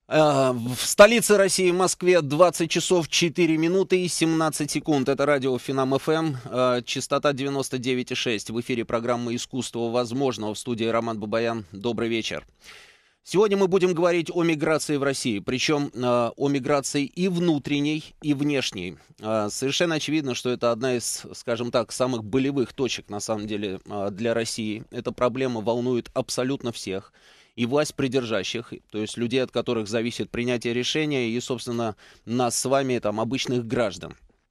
В столице России, Москве, 20 часов 4 минуты и 17 секунд. Это радио Финам ФМ, частота 99,6. В эфире программа «Искусство возможного». В студии Роман Бабаян. Добрый вечер. Сегодня мы будем говорить о миграции в России, причем о миграции и внутренней, и внешней. Совершенно очевидно, что это одна из, скажем так, самых болевых точек, на самом деле, для России. Эта проблема волнует абсолютно всех. И власть придержащих, то есть людей, от которых зависит принятие решения, и, собственно, нас с вами, там, обычных граждан.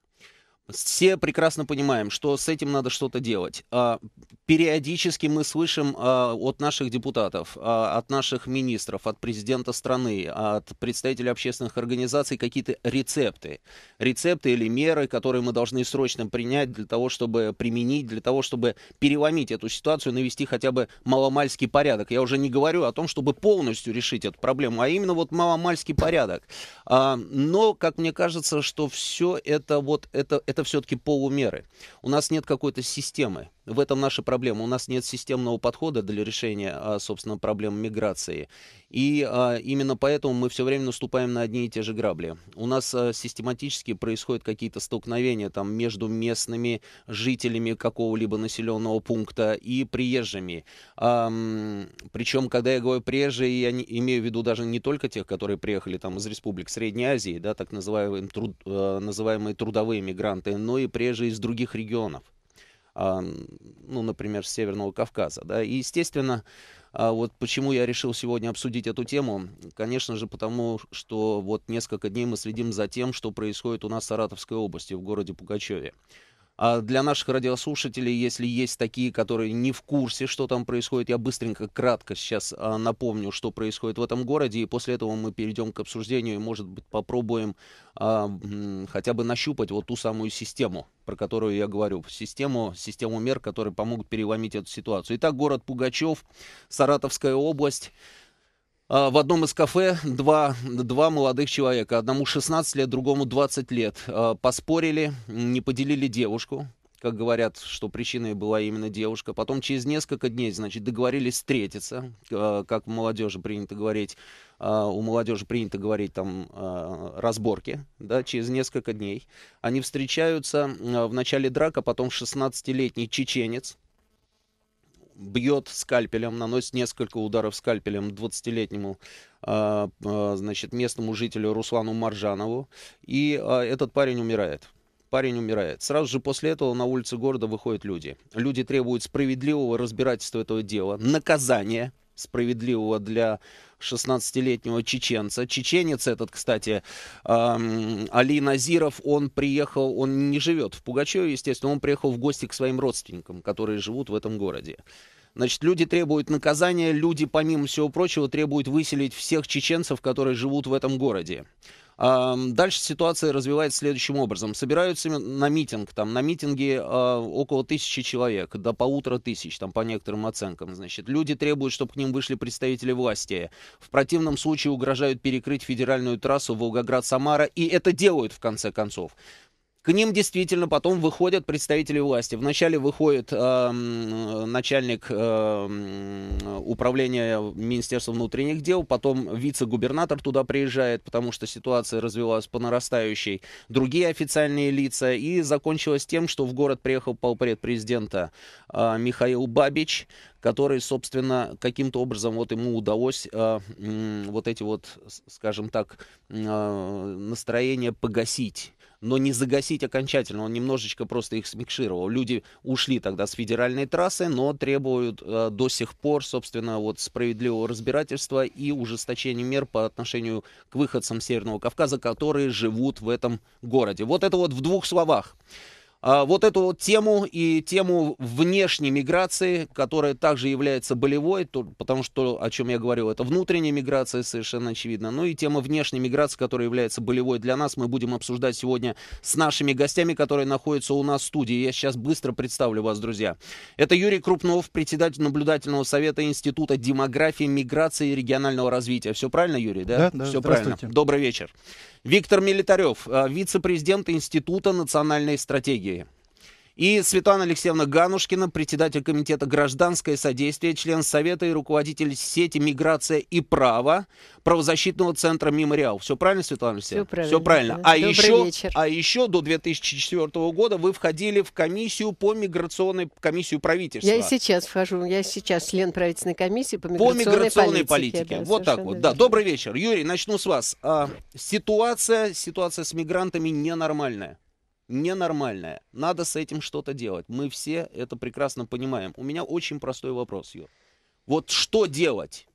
Все прекрасно понимаем, что с этим надо что-то делать. Периодически мы слышим от наших депутатов, от наших министров, от президента страны, от представителей общественных организаций какие-то рецепты. Рецепты или меры, которые мы должны срочно принять для того, чтобы применить, для того, чтобы переломить эту ситуацию, навести хотя бы маломальский порядок. Я уже не говорю о том, чтобы полностью решить эту проблему, а именно вот маломальский порядок. Но, как мне кажется, что все это это все-таки полумеры. У нас нет какой-то системы. В этом наша проблема. У нас нет системного подхода для решения, собственно, проблем миграции. И именно поэтому мы все время наступаем на одни и те же грабли. У нас систематически происходят какие-то столкновения там, между местными жителями какого-либо населенного пункта и приезжими. Причем, когда я говорю приезжие, я имею в виду даже не только тех, которые приехали там, из республик Средней Азии, да, так называемые трудовые мигранты, но и приезжие из других регионов. Ну, например, с Северного Кавказа, да, и, естественно, вот почему я решил сегодня обсудить эту тему, конечно же, потому что вот несколько дней мы следим за тем, что происходит у нас в Саратовской области, в городе Пугачеве. А для наших радиослушателей, если есть такие, которые не в курсе, что там происходит, я быстренько, кратко сейчас напомню, что происходит в этом городе, и после этого мы перейдем к обсуждению и, может быть, попробуем хотя бы нащупать вот ту самую систему, про которую я говорю, систему мер, которые помогут переломить эту ситуацию. Итак, город Пугачев, Саратовская область. В одном из кафе два молодых человека, одному 16 лет, другому 20 лет, поспорили, не поделили девушку, как говорят, что причиной была именно девушка. Потом через несколько дней, значит, договорились встретиться, как у молодежи принято говорить, там разборки, да, через несколько дней. Они встречаются, в начале драка, потом 16-летний чеченец бьет скальпелем, наносит несколько ударов скальпелем 20-летнему, значит, местному жителю Руслану Маржанову, и этот парень умирает. Сразу же после этого на улицы города выходят люди. Люди требуют справедливого разбирательства этого дела, наказания справедливого для 16-летнего чеченца. Чеченец этот, кстати, Али Назиров, он не живет в Пугачеве, естественно, он приехал в гости к своим родственникам, которые живут в этом городе. Значит, люди требуют наказания, люди, помимо всего прочего, требуют выселить всех чеченцев, которые живут в этом городе. Дальше ситуация развивается следующим образом. Собираются на митинг. Там, на митинге около 1000 человек, до 1500, там, по некоторым оценкам. Значит, люди требуют, чтобы к ним вышли представители власти. В противном случае угрожают перекрыть федеральную трассу Волгоград-Самара. И это делают, в конце концов. К ним действительно потом выходят представители власти. Вначале выходит начальник управления Министерства внутренних дел, потом вице-губернатор туда приезжает, потому что ситуация развивалась по нарастающей, другие официальные лица, и закончилось тем, что в город приехал полпред президента Михаил Бабич, который, собственно, каким-то образом вот ему удалось вот эти вот, скажем так, настроения погасить. Но не загасить окончательно, он немножечко просто их смикшировал. Люди ушли тогда с федеральной трассы, но требуют до сих пор, собственно, вот справедливого разбирательства и ужесточения мер по отношению к выходцам Северного Кавказа, которые живут в этом городе. Вот это вот в двух словах. Вот эту вот тему и тему внешней миграции, которая также является болевой, потому что, о чем я говорил, это внутренняя миграция, совершенно очевидно. Ну и тема внешней миграции, которая является болевой для нас, мы будем обсуждать сегодня с нашими гостями, которые находятся у нас в студии. Я сейчас быстро представлю вас, друзья. Это Юрий Крупнов, председатель наблюдательного совета Института демографии, миграции и регионального развития. Все правильно, Юрий, да? Да, все правильно. Добрый вечер. Виктор Милитарев, вице-президент Института национальной стратегии. И Светлана Алексеевна Ганушкина, председатель комитета «Гражданское содействие», член Совета и руководитель сети «Миграция и право» правозащитного центра «Мемориал». Все правильно, Светлана Алексеевна? Все правильно. Да. А еще до 2004 года вы входили в комиссию по миграционной, комиссию правительства. Я и сейчас вхожу. Я сейчас член правительственной комиссии по миграционной политике. Да, вот так вот. Да. Добрый вечер. Юрий, начну с вас. Ситуация с мигрантами ненормальная. Ненормальная. Надо с этим что-то делать. Мы все это прекрасно понимаем. У меня очень простой вопрос, Юр. Вот что делать?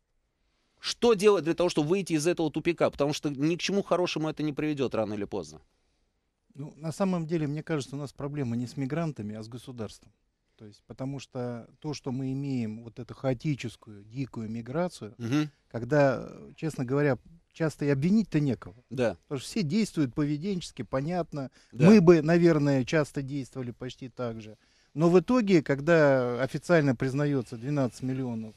Что делать для того, чтобы выйти из этого тупика? Потому что ни к чему хорошему это не приведет рано или поздно. Ну, на самом деле, мне кажется, у нас проблема не с мигрантами, а с государством. То есть, потому что то, что мы имеем, вот эту хаотическую, дикую миграцию, когда, честно говоря, часто и обвинить-то некого. Да. Потому что все действуют поведенчески, понятно. Да. Мы бы, наверное, часто действовали почти так же. Но в итоге, когда официально признается 12 миллионов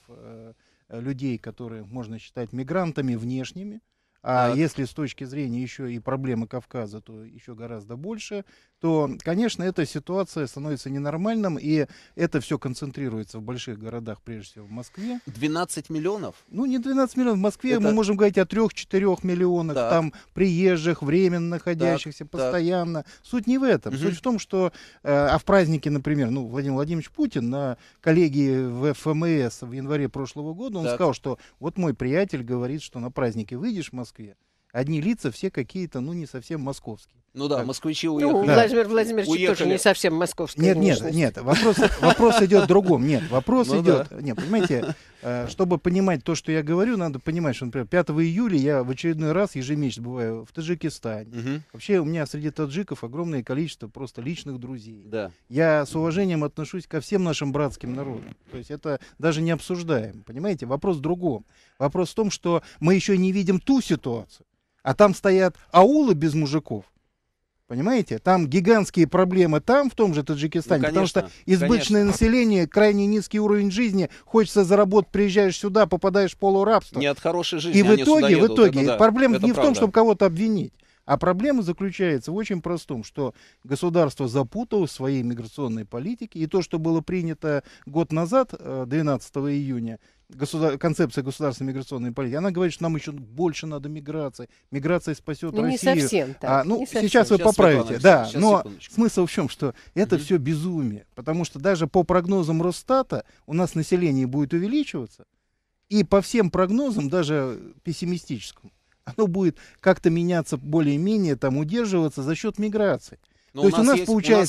людей, которые можно считать мигрантами внешними, а так. если с точки зрения еще и проблемы Кавказа, то еще гораздо больше, то, конечно, эта ситуация становится ненормальным, и это все концентрируется в больших городах, прежде всего в Москве. 12 миллионов? Ну, не 12 миллионов. В Москве Это... мы можем говорить о 3-4 миллионах, так. там приезжих, временно находящихся, так, постоянно. Так. Суть не в этом. Суть в том, что в празднике, например, Владимир Владимирович Путин на коллегии в ФМС в январе прошлого года, он сказал, что вот мой приятель говорит, что на празднике выйдешь в Москве, одни лица все какие-то, не совсем московские. Ну да, так. Москвичи уехали. Да. Владимир Владимирович тоже не совсем московский. Нет, вопрос идет в другом. Нет, вопрос идет. Нет, понимаете, чтобы понимать то, что я говорю, надо понимать, что, например, 5 июля я в очередной раз ежемесячно бываю в Таджикистане. Вообще у меня среди таджиков огромное количество просто личных друзей. Да. Я с уважением отношусь ко всем нашим братским народам. То есть это даже не обсуждаем. Понимаете, вопрос в другом. Вопрос в том, что мы еще не видим ту ситуацию. А там стоят аулы без мужиков. Понимаете? Там гигантские проблемы там, в том же Таджикистане, потому что избыточное население, крайне низкий уровень жизни, хочется заработать, приезжаешь сюда, попадаешь в полурабство. Не от хорошей жизни. И в итоге проблема не в том, правда. чтобы кого-то обвинить. А проблема заключается в очень простом, что государство запуталось в своей миграционной политике, и то, что было принято год назад, 12 июня, концепция государственной миграционной политики, она говорит, что нам еще больше надо миграции. Миграция спасет Россию. Не совсем так. Сейчас вы поправите. Да, но секундочку. смысл в чем, что это все безумие. Потому что даже по прогнозам Росстата у нас население будет увеличиваться. И по всем прогнозам, даже пессимистическим, оно будет как-то меняться более-менее, удерживаться за счет миграции. То есть у нас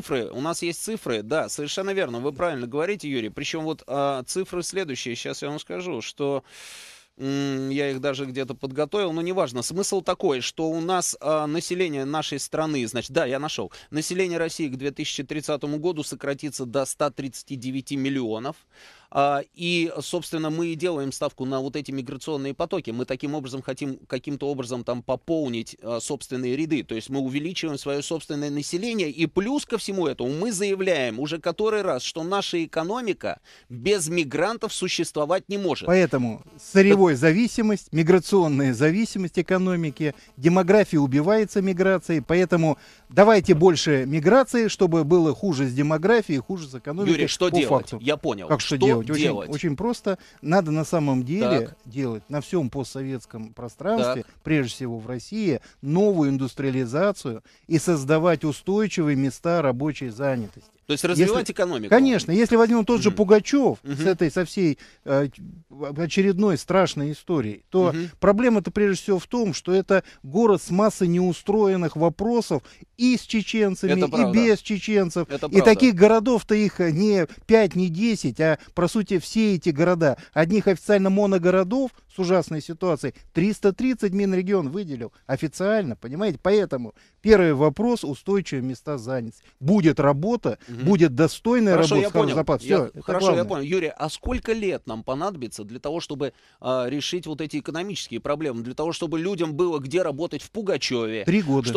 есть цифры, да, совершенно верно, вы правильно говорите, Юрий. Причем цифры следующие, сейчас я вам скажу, что я их даже где-то подготовил, но неважно. Смысл такой, что у нас население нашей страны, я нашел, население России к 2030 году сократится до 139 миллионов. И, собственно, мы и делаем ставку на вот эти миграционные потоки. Мы таким образом хотим каким-то образом пополнить собственные ряды. То есть мы увеличиваем свое собственное население. И плюс ко всему этому мы заявляем уже который раз, что наша экономика без мигрантов существовать не может. Поэтому сырьевая зависимость, миграционная зависимость экономики, демография убивается миграцией. Поэтому давайте больше миграции, чтобы было хуже с демографией, хуже с экономикой. Юрий, что делать? Факту. Я понял. Как что делать? Очень просто. Надо на самом деле делать на всем постсоветском пространстве, прежде всего в России, новую индустриализацию и создавать устойчивые места рабочей занятости. То есть развивать экономику? Конечно. Если возьмем тот же Пугачев со всей очередной страшной историей, то проблема-то прежде всего в том, что это город с массой неустроенных вопросов и с чеченцами, и без чеченцев. И таких городов-то их не 5, не 10, а по сути все эти города. Одних официально моногородов с ужасной ситуацией 330 Минрегион выделил официально, понимаете? Поэтому первый вопрос — устойчивые места занятости. Будет работа, будет достойная работа. Я понял. Я понял. Юрий, а сколько лет нам понадобится для того, чтобы решить вот эти экономические проблемы, для того, чтобы людям было где работать в Пугачеве? 3 года.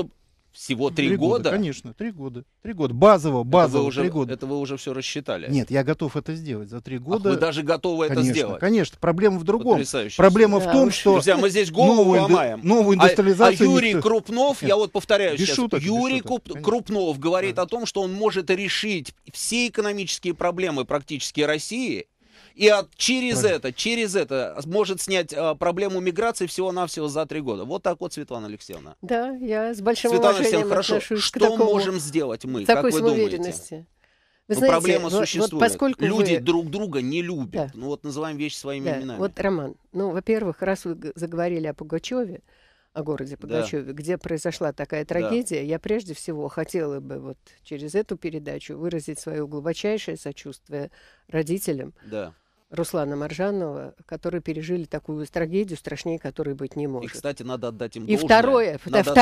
Всего 3 года? Конечно, 3 года. 3 года. Базово 3 года. Это вы уже все рассчитали? Нет, я готов это сделать за 3 года. Вы даже готовы это сделать? Конечно. Проблема в другом. Проблема в том, что... Друзья, мы здесь голову ломаем. Новую индустриализацию... А Юрий Крупнов, я вот повторяю сейчас, Юрий шуток, Крупнов говорит о том, что он может решить все экономические проблемы практически России, и через это может снять проблему миграции всего-навсего за 3 года. Вот так вот, Светлана Алексеевна. Да, я с большим Светлана уважением Алексеевна, хорошо. отношусь к Что такому, можем сделать мы, такой как вы думаете? самоуверенности. Вы знаете, проблема существует. Вот поскольку люди друг друга не любят. Да. Ну вот называем вещи своими именами. Вот, Роман, во-первых, раз вы заговорили о Пугачеве, о городе Пугачеве, где произошла такая трагедия, я прежде всего хотела бы вот через эту передачу выразить свое глубочайшее сочувствие родителям Руслана Маржанова, которые пережили такую трагедию, страшнее которой быть не может. И, кстати, надо отдать им должное.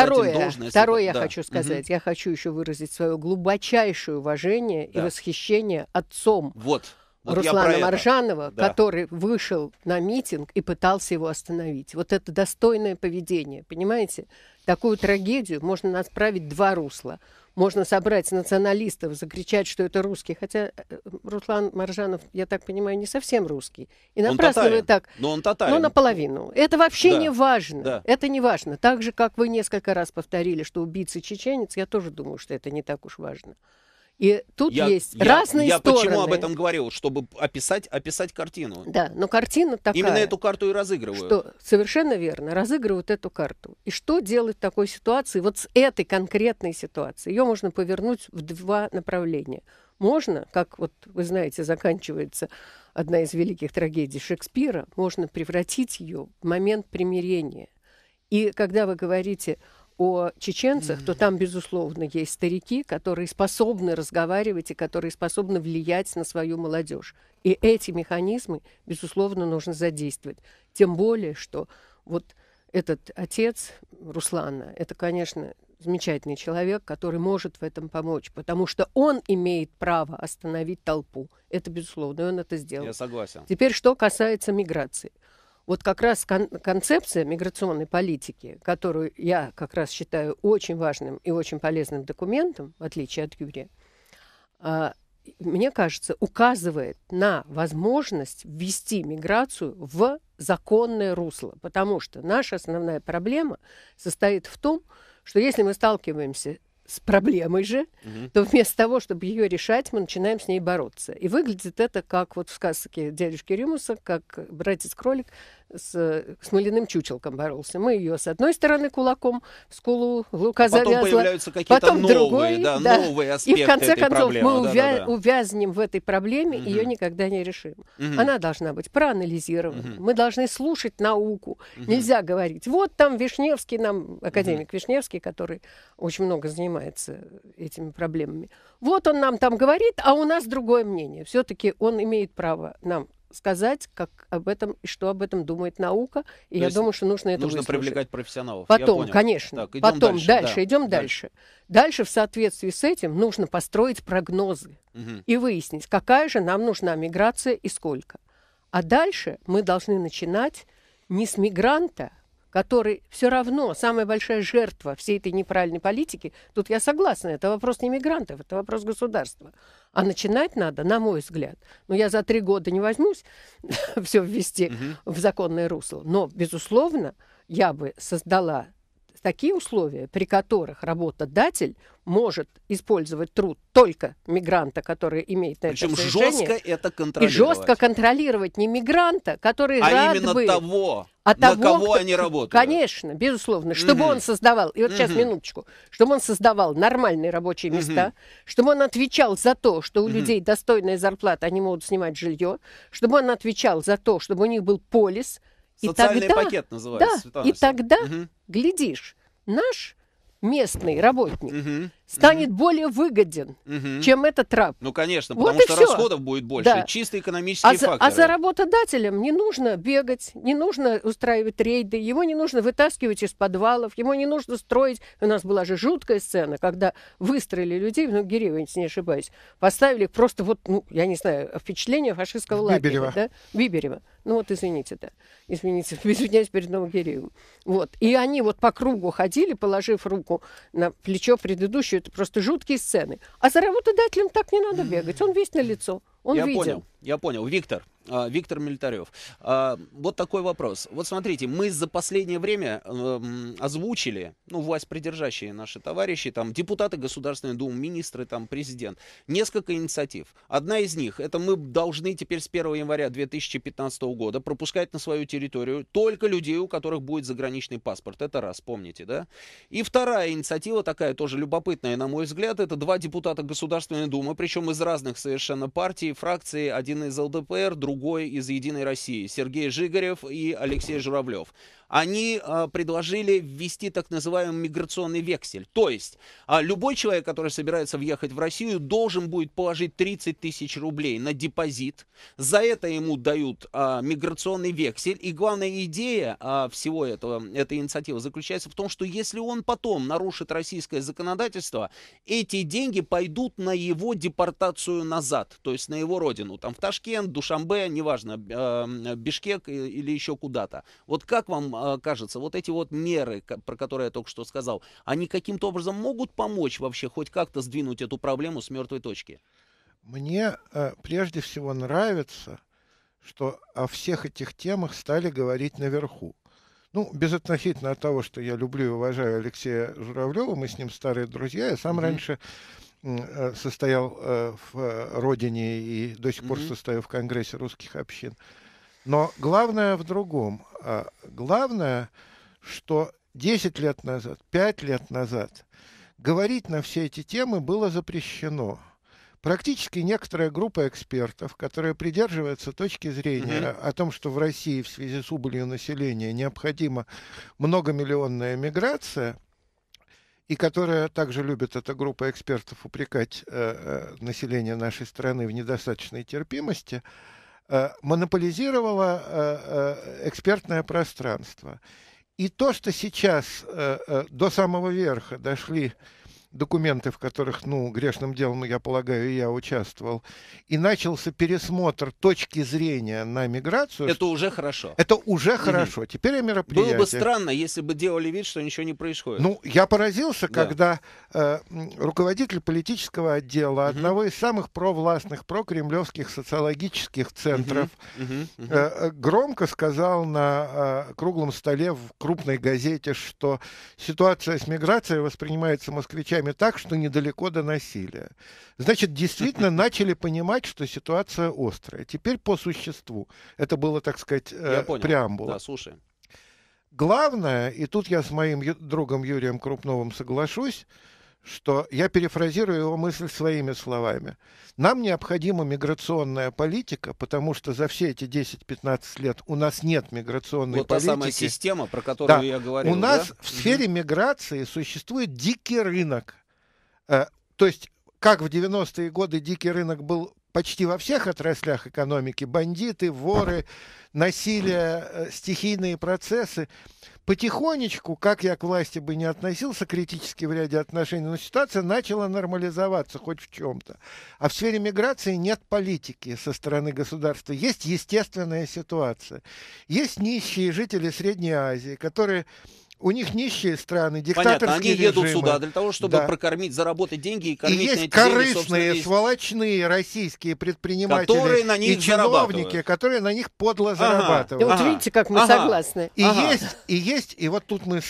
И второе я хочу сказать. Я хочу еще выразить свое глубочайшее уважение и восхищение отцом Руслана Маржанова, который вышел на митинг и пытался его остановить. Вот это достойное поведение, понимаете? Такую трагедию можно направить 2 русла. Можно собрать националистов, закричать, что это русский. Хотя Руслан Маржанов, я так понимаю, не совсем русский. И напрасно вы так... Но он татарин. Но наполовину. Это вообще не важно. Да. Это не важно. Так же, как вы несколько раз повторили, что убийца чеченец, я тоже думаю, что это не так уж важно. И тут есть разные стороны. Я почему об этом говорил? Чтобы описать картину. Да, но картина такая. Именно эту карту и разыгрывают. Что, совершенно верно, разыгрывают эту карту. И что делать в такой ситуации? Вот с этой конкретной ситуацией. Ее можно повернуть в 2 направления. Можно, как вот вы знаете, заканчивается одна из великих трагедий Шекспира, можно превратить ее в момент примирения. И когда вы говорите о чеченцах, то там, безусловно, есть старики, которые способны разговаривать и которые способны влиять на свою молодежь. И эти механизмы, безусловно, нужно задействовать. Тем более, что вот этот отец Руслана, это, конечно, замечательный человек, который может в этом помочь, потому что он имеет право остановить толпу. Это, безусловно, и он это сделал. Я согласен. Теперь, что касается миграции. Вот как раз концепция миграционной политики, которую я как раз считаю очень важным и очень полезным документом, в отличие от Юрия, мне кажется, указывает на возможность ввести миграцию в законное русло. Потому что наша основная проблема состоит в том, что если мы сталкиваемся с проблемой же, то вместо того, чтобы ее решать, мы начинаем с ней бороться. И выглядит это как вот в сказке дядюшки Рюмуса, как братец-кролик с смоляным чучелком боролся. Мы ее с одной стороны кулаком в скулу Лука завязла, потом появляются какие-то новые аспекты. И в конце концов проблемы. мы увязнем в этой проблеме, ее никогда не решим. Она должна быть проанализирована. Мы должны слушать науку. Нельзя говорить, вот там Вишневский, академик Вишневский, который очень много занимается этими проблемами. Вот он нам там говорит, а у нас другое мнение. Все-таки он имеет право нам сказать, как об этом и что об этом думает наука, и я думаю, что нужно это выслушать. Привлекать профессионалов. Потом, конечно, так, потом идем дальше. Дальше в соответствии с этим нужно построить прогнозы и выяснить, какая же нам нужна миграция и сколько. А дальше мы должны начинать не с мигранта, который все равно самая большая жертва всей этой неправильной политики. Тут я согласна, это вопрос не мигрантов, это вопрос государства. А начинать надо, на мой взгляд. Я за 3 года не возьмусь все ввести в законное русло. Но, безусловно, я бы создала такие условия, при которых работодатель может использовать труд только мигранта, который имеет на это разрешение. Причем жестко это контролировать. И жестко контролировать не мигранта, который рад именно бы... того, на кого они работают. Конечно, безусловно. Чтобы он создавал, и вот сейчас минуточку, чтобы он создавал нормальные рабочие места, чтобы он отвечал за то, что у людей достойная зарплата, они могут снимать жилье, чтобы он отвечал за то, чтобы у них был полис. Социальный пакет называется. Да, и тогда, глядишь, наш местный работник станет более выгоден, чем этот раб. Ну, конечно, Вот потому и что всё. расходов будет больше. Да. Чисто экономические факторы. А за работодателем не нужно бегать, не нужно устраивать рейды, его не нужно вытаскивать из подвалов, ему не нужно строить. У нас была же жуткая сцена, когда выстроили людей, ну, Гиреева, если не ошибаюсь, поставили их просто вот, ну, я не знаю, впечатление фашистского лагеря. Да? Биберева. Ну вот, извините, да. Извиняюсь перед Новогиреевым. Вот. И они вот по кругу ходили, положив руку на плечо предыдущую. Это просто жуткие сцены. А за работодателем так не надо бегать. Он весь на лицо. Он виден. Я понял. Виктор Милитарев. Вот такой вопрос. Вот смотрите, мы за последнее время озвучили, ну, власть придержащие наши товарищи, там, депутаты Государственной Думы, министры, там, президент, несколько инициатив. Одна из них, это мы должны теперь с 1 января 2015 года пропускать на свою территорию только людей, у которых будет заграничный паспорт. Это раз, помните, да? И вторая инициатива, такая тоже любопытная, на мой взгляд, это 2 депутата Государственной Думы, причем из разных совершенно партий, фракций, один из ЛДПР, другой из «Единой России», Сергей Жигарев и Алексей Журавлев. Они предложили ввести так называемый миграционный вексель. То есть любой человек, который собирается въехать в Россию, должен будет положить 30 тысяч рублей на депозит. За это ему дают миграционный вексель. И главная идея всего этой инициативы заключается в том, что если он потом нарушит российское законодательство, эти деньги пойдут на его депортацию назад, то есть на его родину, там в Ташкент, Душанбе, неважно, Бишкек или еще куда-то. Вот как вам кажется, вот эти вот меры, про которые я только что сказал, они каким-то образом могут помочь вообще хоть как-то сдвинуть эту проблему с мертвой точки? Мне прежде всего нравится, что о всех этих темах стали говорить наверху. Ну, безотносительно от того, что я люблю и уважаю Алексея Журавлева, мы с ним старые друзья, я сам раньше состоял в Родине и до сих пор состою в Конгрессе русских общин. Но главное в другом. Главное, что 10 лет назад, 5 лет назад говорить на все эти темы было запрещено. Практически некоторая группа экспертов, которая придерживается точки зрения о том, что в России в связи с убылью населения необходима многомиллионная миграция, и которая также любит, эта группа экспертов, упрекать население нашей страны в недостаточной терпимости, монополизировала экспертное пространство. И то, что сейчас до самого верха дошли документы, в которых, ну, грешным делом, я полагаю, и я участвовал, и начался пересмотр точки зрения на миграцию. Это уже хорошо. Это уже хорошо. Теперь о мероприятии. Было бы странно, если бы делали вид, что ничего не происходит. Ну, я поразился, когда руководитель политического отдела одного из самых провластных, прокремлевских социологических центров громко сказал на круглом столе в крупной газете, что ситуация с миграцией воспринимается москвичами так, что недалеко до насилия. Значит, действительно начали понимать, что ситуация острая. Теперь по существу. Это было, так сказать, преамбула. Да, слушаем. Главное, и тут я с моим другом Юрием Крупновым соглашусь, что я перефразирую его мысль своими словами. Нам необходима миграционная политика, потому что за все эти 10-15 лет у нас нет миграционной политики. Вот та самая система, про которую я говорил. У нас в сфере миграции существует дикий рынок. То есть, как в 90-е годы дикий рынок был почти во всех отраслях экономики, бандиты, воры, насилие, стихийные процессы, потихонечку, как я к власти бы не относился критически в ряде отношений, но ситуация начала нормализоваться хоть в чем-то. А в сфере миграции нет политики со стороны государства. Есть естественная ситуация. Есть нищие жители Средней Азии, которые... У них нищие страны, диктаторские Понятно, они режимы. едут сюда для того, чтобы прокормить, заработать деньги и кормить и есть на эти корыстные, деньги, сволочные российские предприниматели, которые на них и чиновники, которые на них подло зарабатывают. Вот видите, как мы согласны. И вот тут мы с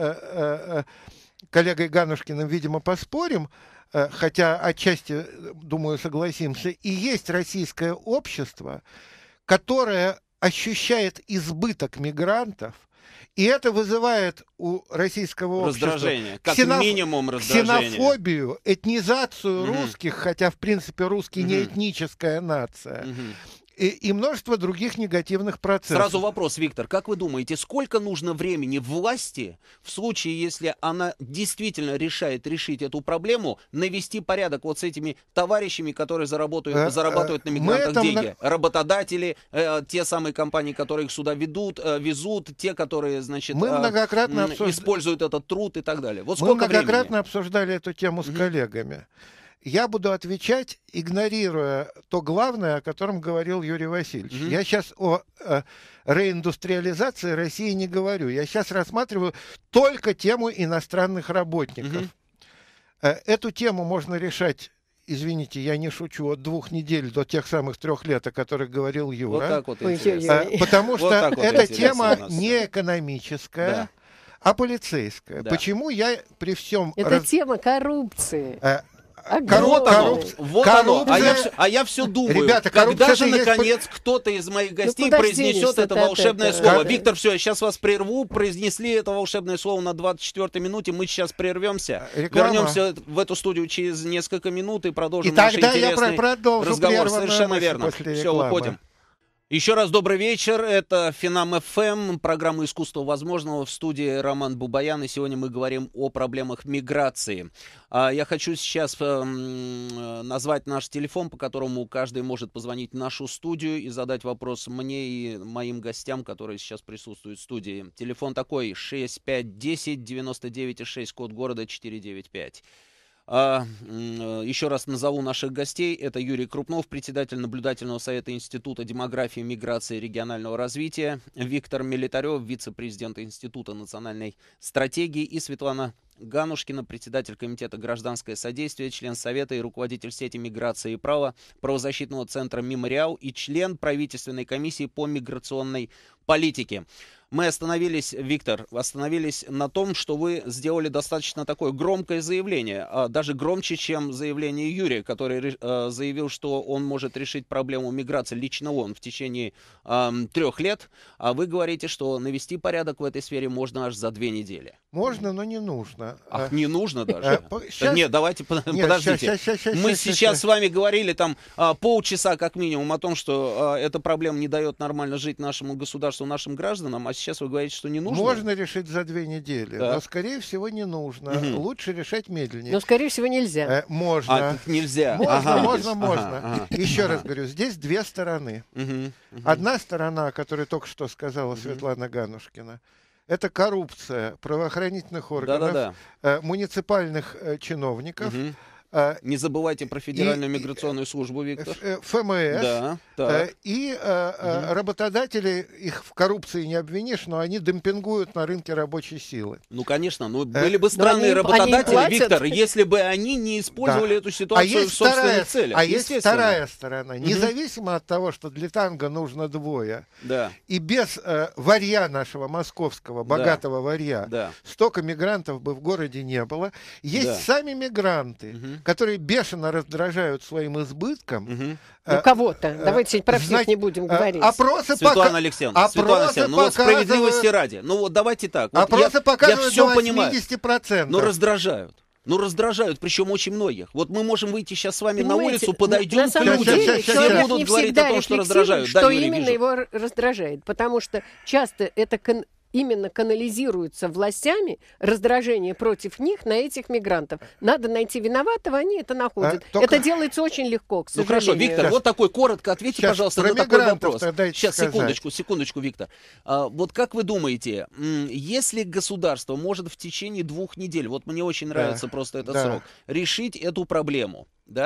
коллегой Ганушкиным, видимо, поспорим, хотя отчасти, думаю, согласимся, и есть российское общество, которое ощущает избыток мигрантов, и это вызывает у российского общества раздражение, как минимум раздражение. Ксенофобию, этнизацию русских, хотя, в принципе, русские не этническая нация. и множество других негативных процессов. Сразу вопрос, Виктор. Как вы думаете, сколько нужно времени власти в случае, если она действительно решить эту проблему, навести порядок вот с этими товарищами, которые зарабатывают на мигрантах деньги? Работодатели, те самые компании, которые их сюда везут, те, которые, значит, используют этот труд и так далее. Вот сколько Мы многократно времени? Обсуждали эту тему с коллегами. Я буду отвечать, игнорируя то главное, о котором говорил Юрий Васильевич. Я сейчас о реиндустриализации России не говорю. Я сейчас рассматриваю только тему иностранных работников. Эту тему можно решать, извините, я не шучу, от 2 недель до тех самых 3 лет, о которых говорил Юра. Вот так вот интересно. Потому что вот эта тема не экономическая, да, а полицейская. Да. Почему я при всем... Это тема коррупции. Вот оно. А я все думаю, ребята, когда же, наконец, кто-то из моих гостей произнесет это волшебное слово. Виктор, все, я сейчас вас прерву. Произнесли это волшебное слово на 24-й минуте. Мы сейчас прервемся. Вернемся в эту студию через несколько минут и продолжим наш интересный разговор. Совершенно верно. Все, уходим. Еще раз добрый вечер. Это Финам ФМ, программа «Искусство возможного», в студии Роман Бубаян. И сегодня мы говорим о проблемах миграции. Я хочу сейчас назвать наш телефон, по которому каждый может позвонить в нашу студию и задать вопрос мне и моим гостям, которые сейчас присутствуют в студии. Телефон такой: 6510-99-6, код города 495. Еще раз назову наших гостей. Это Юрий Крупнов, председатель наблюдательного совета Института демографии, миграции и регионального развития, Виктор Милитарев, вице-президент Института национальной стратегии, и Светлана Ганушкина, председатель комитета «Гражданское содействие», член совета и руководитель сети миграции и права правозащитного центра «Мемориал» и член правительственной комиссии по миграционной политике. Мы остановились, Виктор, на том, что вы сделали достаточно такое громкое заявление, даже громче, чем заявление Юрия, который заявил, что он может решить проблему миграции, лично он, в течение 3 лет, а вы говорите, что навести порядок в этой сфере можно аж за 2 недели. Можно, но не нужно. Ах, не нужно даже? Нет, давайте, подождите. Мы сейчас с вами говорили там полчаса как минимум о том, что эта проблема не дает нормально жить нашему государству, нашим гражданам, а сейчас вы говорите, что не нужно? Можно решить за 2 недели, но, скорее всего, не нужно. Лучше решать медленнее. Но, скорее всего, нельзя. Можно. Нельзя. Можно. Еще раз говорю, здесь 2 стороны. Одна сторона, о которой только что сказала Светлана Ганушкина, это коррупция правоохранительных органов, муниципальных чиновников. Не забывайте про Федеральную миграционную службу, Виктор. ФМС. И работодатели, их в коррупции не обвинишь, но они демпингуют на рынке рабочей силы. Ну, конечно, были бы странные работодатели, Виктор, если бы они не использовали эту ситуацию в собственных целях. А есть вторая сторона. Независимо от того, что для танго нужно 2, и без варья нашего московского, богатого варья, столько мигрантов бы в городе не было. Есть сами мигранты, которые бешено раздражают своим избытком. Ну, кого-то. Давайте про всех не будем говорить. Светлана Алексеевна, ну вот справедливости ради. Ну вот давайте так. Вот опросы показывают до 80%. Но раздражают. Причем очень многих. Вот мы можем выйти сейчас с вами на улицу, подойдем к людям, все будут говорить о том, что раздражают. Что именно его раздражает. Потому что часто это именно канализируется властями раздражение против них на этих мигрантов. Надо найти виноватого, они это находят. Это делается очень легко, к сожалению. Ну хорошо, Виктор, вот такой коротко ответьте, пожалуйста, на такой вопрос. Сейчас, секундочку, Виктор. Вот как вы думаете, если государство может в течение 2 недель, вот мне очень нравится просто этот срок, решить эту проблему,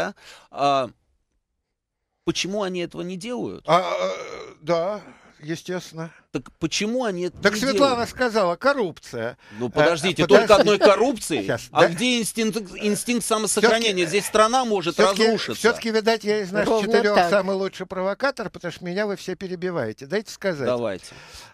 почему они этого не делают? Естественно. Так почему они это Так не Светлана делают? сказала, коррупция. Ну подождите, только одной коррупции? Где инстинкт самосохранения? Здесь страна может разрушиться. Все-таки, видать, я из нас 4 самый лучший провокатор, потому что меня вы все перебиваете. Дайте сказать. Давайте.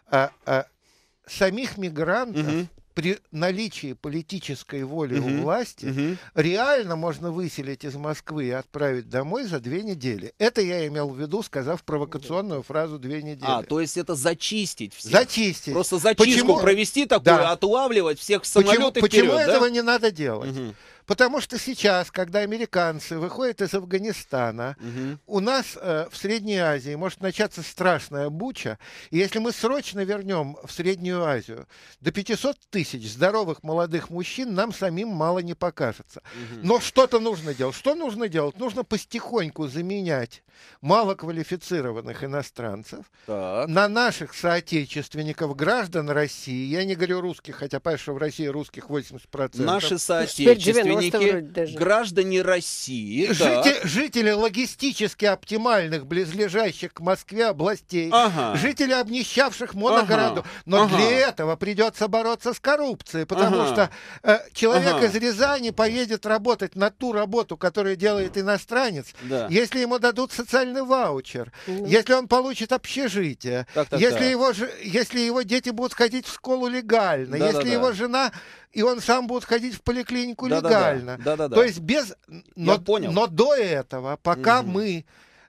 Самих мигрантов при наличии политической воли у власти реально можно выселить из Москвы и отправить домой за 2 недели. Это я имел в виду, сказав провокационную фразу 2 недели. То есть это зачистить всех? Просто зачистку провести такую, отлавливать всех в самолеты Почему вперед, этого не надо делать? Потому что сейчас, когда американцы выходят из Афганистана, у нас в Средней Азии может начаться страшная буча, и если мы срочно вернем в Среднюю Азию до 500 тысяч здоровых молодых мужчин, нам самим мало не покажется. Но что-то нужно делать. Что нужно делать? Нужно потихоньку заменять малоквалифицированных иностранцев на наших соотечественников, граждан России. Я не говорю русских, хотя понятно, что в России русских 80%. Наши соотечественники, граждане России. Жители логистически оптимальных, близлежащих к Москве областей, жители обнищавших моногородов. Но для этого придется бороться с коррупцией, потому что человек из Рязани поедет работать на ту работу, которую делает иностранец, если ему дадут социальный ваучер, если он получит общежитие, если его дети будут ходить в школу легально, если его жена и он сам будет ходить в поликлинику легально. То есть но до этого, пока мы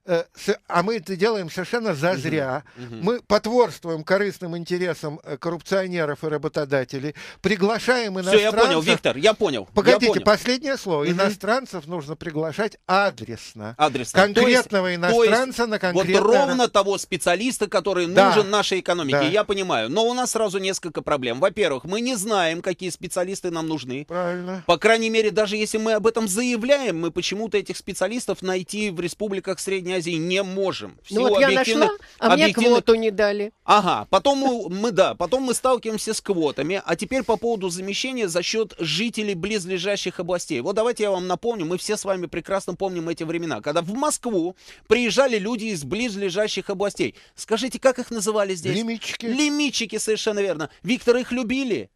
это делаем совершенно зазря. Мы потворствуем корыстным интересам коррупционеров и работодателей, приглашаем иностранцев... Все, я понял, Виктор, я понял. Погодите, последнее слово. Иностранцев нужно приглашать адресно. Конкретного иностранца на конкретное... Вот ровно того специалиста, который нужен нашей экономике. Я понимаю. Но у нас сразу несколько проблем. Во-первых, мы не знаем, какие специалисты нам нужны. Правильно. По крайней мере, даже если мы об этом заявляем, мы почему-то этих специалистов найти в республиках Средней Азии не можем. Ну вот я нашла, а мне квоту не дали. Потом мы сталкиваемся с квотами, а теперь по поводу замещения за счет жителей близлежащих областей. Вот давайте я вам напомню, мы все с вами прекрасно помним эти времена, когда в Москву приезжали люди из близлежащих областей. Скажите, как их называли здесь? Лимитчики. Лимитчики, совершенно верно. Виктор, их любили?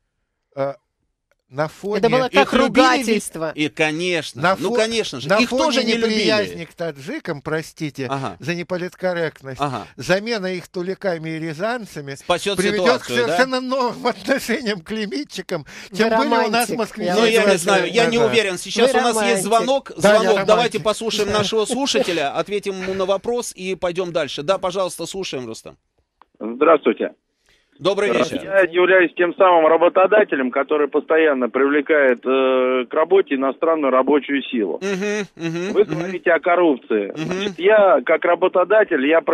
На фоне... Это было как ругательство. И, конечно, конечно же. Их тоже не любили. Неприязни к таджикам, простите, за неполиткорректность, замена их туликами и рязанцами приведет к совершенно новым отношениям к лимитчикам, чем были у нас в Москве. Ну, я не знаю, я не уверен. Сейчас у нас есть звонок. Давайте послушаем нашего слушателя, ответим ему на вопрос и пойдем дальше. Да, пожалуйста, слушаем, Рустам. Здравствуйте. Добрый вечер. Я являюсь тем самым работодателем, который постоянно привлекает к работе иностранную рабочую силу. Вы говорите о коррупции. Значит, я, как работодатель, я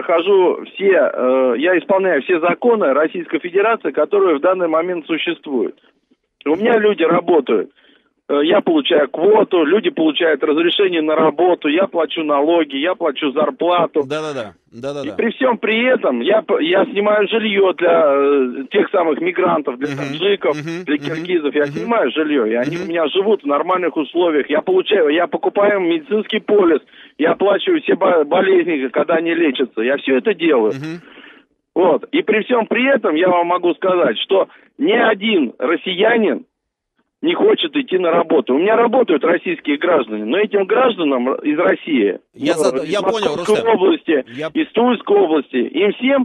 исполняю все законы Российской Федерации, которые в данный момент существуют. У меня люди работают. Я получаю квоту, люди получают разрешение на работу, я плачу налоги, я плачу зарплату. И при всем при этом я снимаю жилье для тех самых мигрантов, для таджиков, для киргизов. Я снимаю жилье, и они у меня живут в нормальных условиях. Я покупаю медицинский полис, я оплачиваю все болезни, когда они лечатся. Я все это делаю. Вот. И при всем при этом я вам могу сказать, что ни один россиянин не хочет идти на работу. У меня работают российские граждане, но этим гражданам из России, из Московской области, из Тульской области, им всем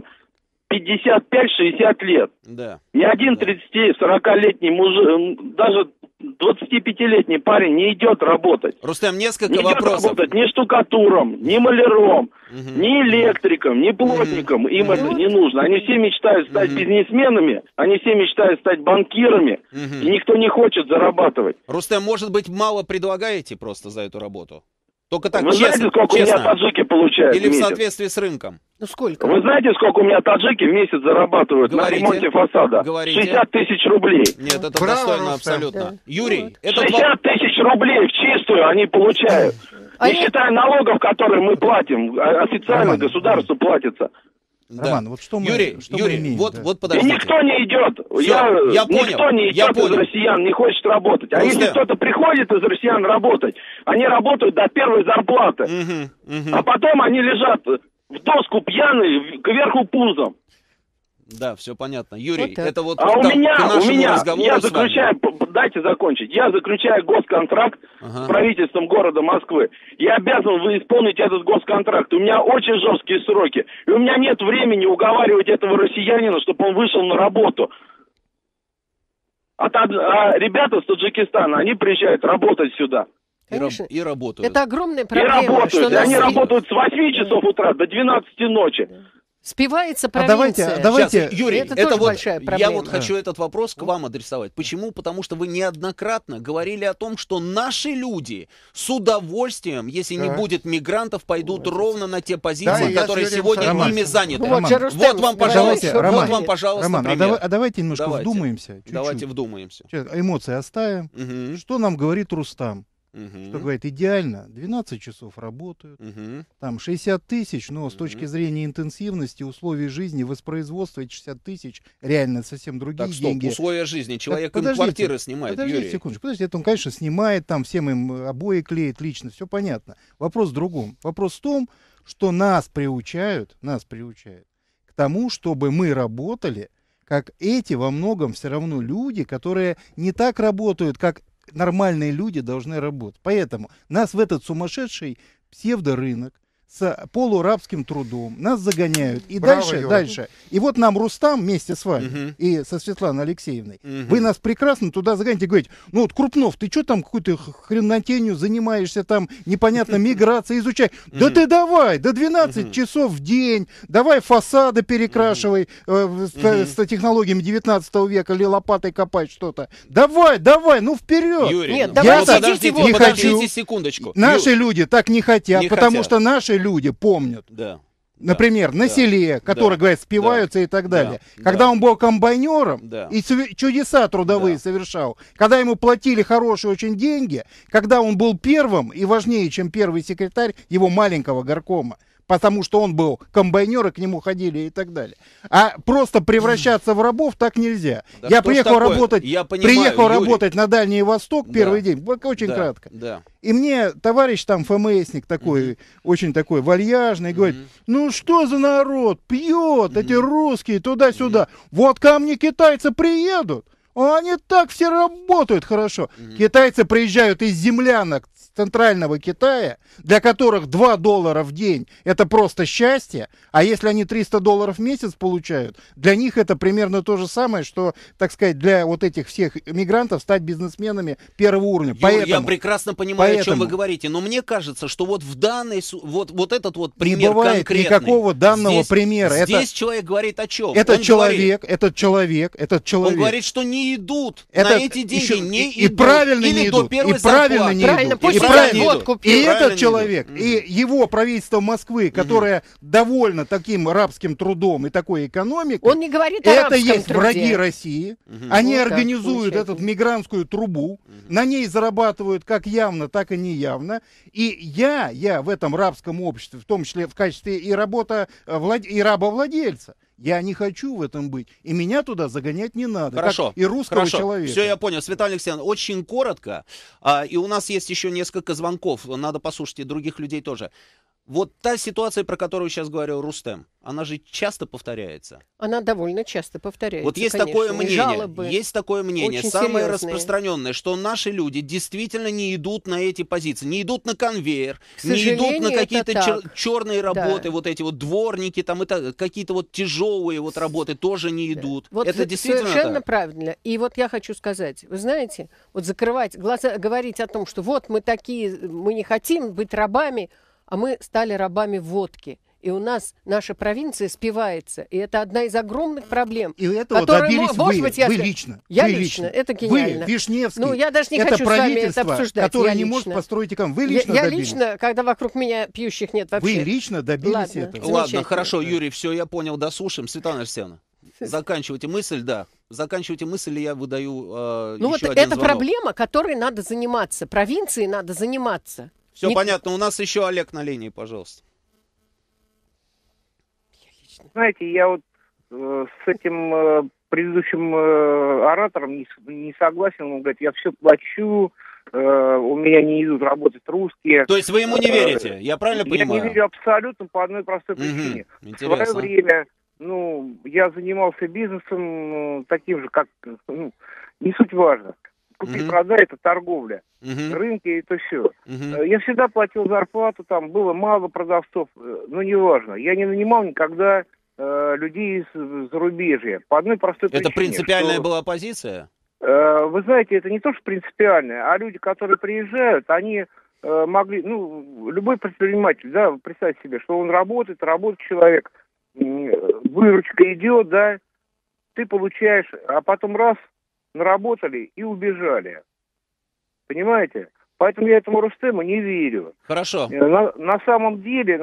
55-60 лет. Ни один 30-40-летний мужик, даже 25-летний парень не идет работать. Рустам, несколько не вопросов. Не идет работать ни штукатуром, ни маляром, ни электриком, ни плотником. Им это не нужно. Они все мечтают стать бизнесменами, они все мечтают стать банкирами, и никто не хочет зарабатывать. Рустам, может быть, мало предлагаете просто за эту работу? Только так, Вы знаете, сколько у меня таджики получают или в месяц? В соответствии с рынком? Ну сколько? Вы знаете, сколько у меня таджики в месяц зарабатывают на ремонте фасада? 60 тысяч рублей. Нет, это достойно абсолютно. Да. Юрий, 60 тысяч рублей в чистую они получают. Не считая налогов, которые мы платим, официально государству платится. Роман, вот что мы, Юрий, имеем? Вот подождите. И никто не идет. Я понял. Никто не идет из россиян, не хочет работать. А если кто-то приходит из россиян работать, они работают до первой зарплаты. А потом они лежат в доску пьяные, кверху пузом. Да, все понятно. Юрий, вот это вот у меня, разговору я заключаю, дайте закончить, я заключаю госконтракт с правительством города Москвы. Я обязан исполнить этот госконтракт. У меня очень жесткие сроки. И у меня нет времени уговаривать этого россиянина, чтобы он вышел на работу. А ребята с Таджикистана, они приезжают работать сюда. Конечно. И работают. Это огромная проблема. И работают. Они работают с 8 часов утра до 12 ночи. Спивается провинция. Давайте, Сейчас, Юрий, это это тоже вот, большая проблема. я вот хочу этот вопрос к вам адресовать. Почему? Потому что вы неоднократно говорили о том, что наши люди с удовольствием, если не будет мигрантов, пойдут ровно на те позиции, Да, которые я с Юрием сегодня согласен. ими заняты. Вот, же Рустем Вот вам, говорит, пожалуйста, что Роман, вот вам, пожалуйста, Роман, пример. давайте немножко Давайте. вдумаемся. Чуть-чуть. Давайте вдумаемся. Сейчас эмоции оставим. Мгм. Что нам говорит Рустам? Мгм. Что говорит, идеально, 12 часов работают, Мгм. там 60 тысяч, но с точки зрения интенсивности, условий жизни, воспроизводства, эти 60 тысяч реально совсем другие Так, стоп, деньги. условия жизни. Человек им подождите, квартиры снимает, Подождите Юрий. секундочку, подождите, это он, конечно, снимает, там всем им обои клеит лично, все понятно. Вопрос в другом. Вопрос в том, что нас приучают к тому, чтобы мы работали, как эти во многом все равно люди, которые не так работают, как нормальные люди должны работать. Поэтому нас в этот сумасшедший псевдорынок с полурабским трудом нас загоняют. И Браво, Юра. дальше. И вот нам Рустам вместе с вами Мгм. и со Светланой Алексеевной, Мгм. вы нас прекрасно туда загоняете и говорите, ну вот, Крупнов, ты что там какой-то хренотенью занимаешься, там непонятно миграция, изучай. Да ты давай, до 12 часов в день, давай фасады перекрашивай с технологиями 19 века или лопатой копать что-то. Давай, ну вперед. Юрий, Нет, ну, давайте подождите, идите вот подождите хочу. секундочку. Наши люди так не хотят, Не потому хотят. что наши люди помнят. Да. Например, на селе, которые, говорят, спиваются и так далее. Да. Когда он был комбайнером Да. и чудеса трудовые совершал, когда ему платили хорошие очень деньги, когда он был первым и важнее, чем первый секретарь его маленького горкома, потому что он был комбайнер, и к нему ходили и так далее. А просто превращаться в рабов так нельзя. Да Я что ж приехал такое? работать, Я понимаю, приехал Юрий. работать на Дальний Восток первый Да. день, очень Да, кратко. Да. И мне товарищ там ФМСник такой, очень такой вальяжный, говорит, ну что за народ, пьет, эти русские туда-сюда. Вот ко мне китайцы приедут, а они так все работают хорошо. Китайцы приезжают из землянок центрального Китая, для которых $2 в день это просто счастье, а если они $300 в месяц получают, для них это примерно то же самое, что, так сказать, для вот этих всех мигрантов стать бизнесменами первого уровня. Юр, я прекрасно понимаю, о чем вы поэтому- говорите, но мне кажется, что вот в данной, вот этот вот Не пример бывает конкретный. никакого данного примера. Здесь человек говорит о чем? Этот Он человек, Он говорит, что не идут на Этот эти деньги, еще- не и идут. правильно Или не до идут, первой и правильно зарплаты. не Правильно, идут, пусть и сидят, правильно водку идут. И пьют. Правильно этот не человек, идут. и его правительство Москвы, которое довольно таким рабским трудом и такой экономикой, Он не говорит о это рабском есть труде. враги России. Они Вот так организуют получается. эту мигрантскую трубу, на ней зарабатывают как явно, так и неявно. И я в этом рабском обществе, в том числе в качестве и и рабовладельца, я не хочу в этом быть. И меня туда загонять не надо. Хорошо. Как и русского Хорошо. человека. Все, я понял. Светлана Алексеевна, очень коротко. И у нас есть еще несколько звонков. Надо послушать и других людей тоже. Вот та ситуация, про которую сейчас говорил Рустем, она же часто повторяется. Она довольно часто повторяется. Вот есть конечно, такое и мнение, жалобы. есть такое мнение, очень самое серьезные. распространенное, что наши люди действительно не идут на эти позиции, не идут на конвейер, К не идут на сожалению, какие-то это так. черные работы, Да. вот эти вот дворники, там это какие-то вот тяжелые вот работы тоже не идут. Вот Это действительно совершенно так? правильно. И вот я хочу сказать, вы знаете, вот закрывать глаза, говорить о том, что вот мы такие, мы не хотим быть рабами, а мы стали рабами водки. И у нас наша провинция спивается. И это одна из огромных проблем. И этого которые, добились может вы, быть, я вы скажу- лично. Я вы лично, это гениально. Вы, Вишневский. Ну, я даже не это хочу с вами это правительство, обсуждать. которое Я не лично. может построить экономику. Вы лично я добились. лично, когда вокруг меня пьющих нет вообще. Вы лично добились Ладно. этого. Ладно, Замечательно. хорошо, Юрий, все, я понял, дослушаем. Светлана Алексеевна, заканчивайте мысль, да. Заканчивайте мысль, и я выдаю Ну вот еще один это звонок. проблема, которой надо заниматься. Провинции надо заниматься. Все Не- понятно, у нас еще Олег на линии, пожалуйста. Знаете, я вот с этим предыдущим оратором не согласен. Он говорит, я все плачу, у меня не идут работать русские. То есть вы ему не верите, я правильно Я понимаю? не верю абсолютно по одной простой Мгм, причине. В интересно. свое время, я занимался бизнесом таким же, как, не суть важно. Купи-продай — это торговля. Мгм, Рынки — это все. мгм. Я всегда платил зарплату, там было мало продавцов, но неважно. Я не нанимал никогда людей из зарубежья. По одной простой причине. Это принципиальная что, была позиция? вы знаете, это не то, что принципиальное, а люди, которые приезжают, они могли, любой предприниматель, да, представьте себе, что он работает человек, выручка идет, да, ты получаешь, а потом раз, наработали и убежали. Понимаете? Поэтому я этому Рустему не верю. Хорошо. На самом деле,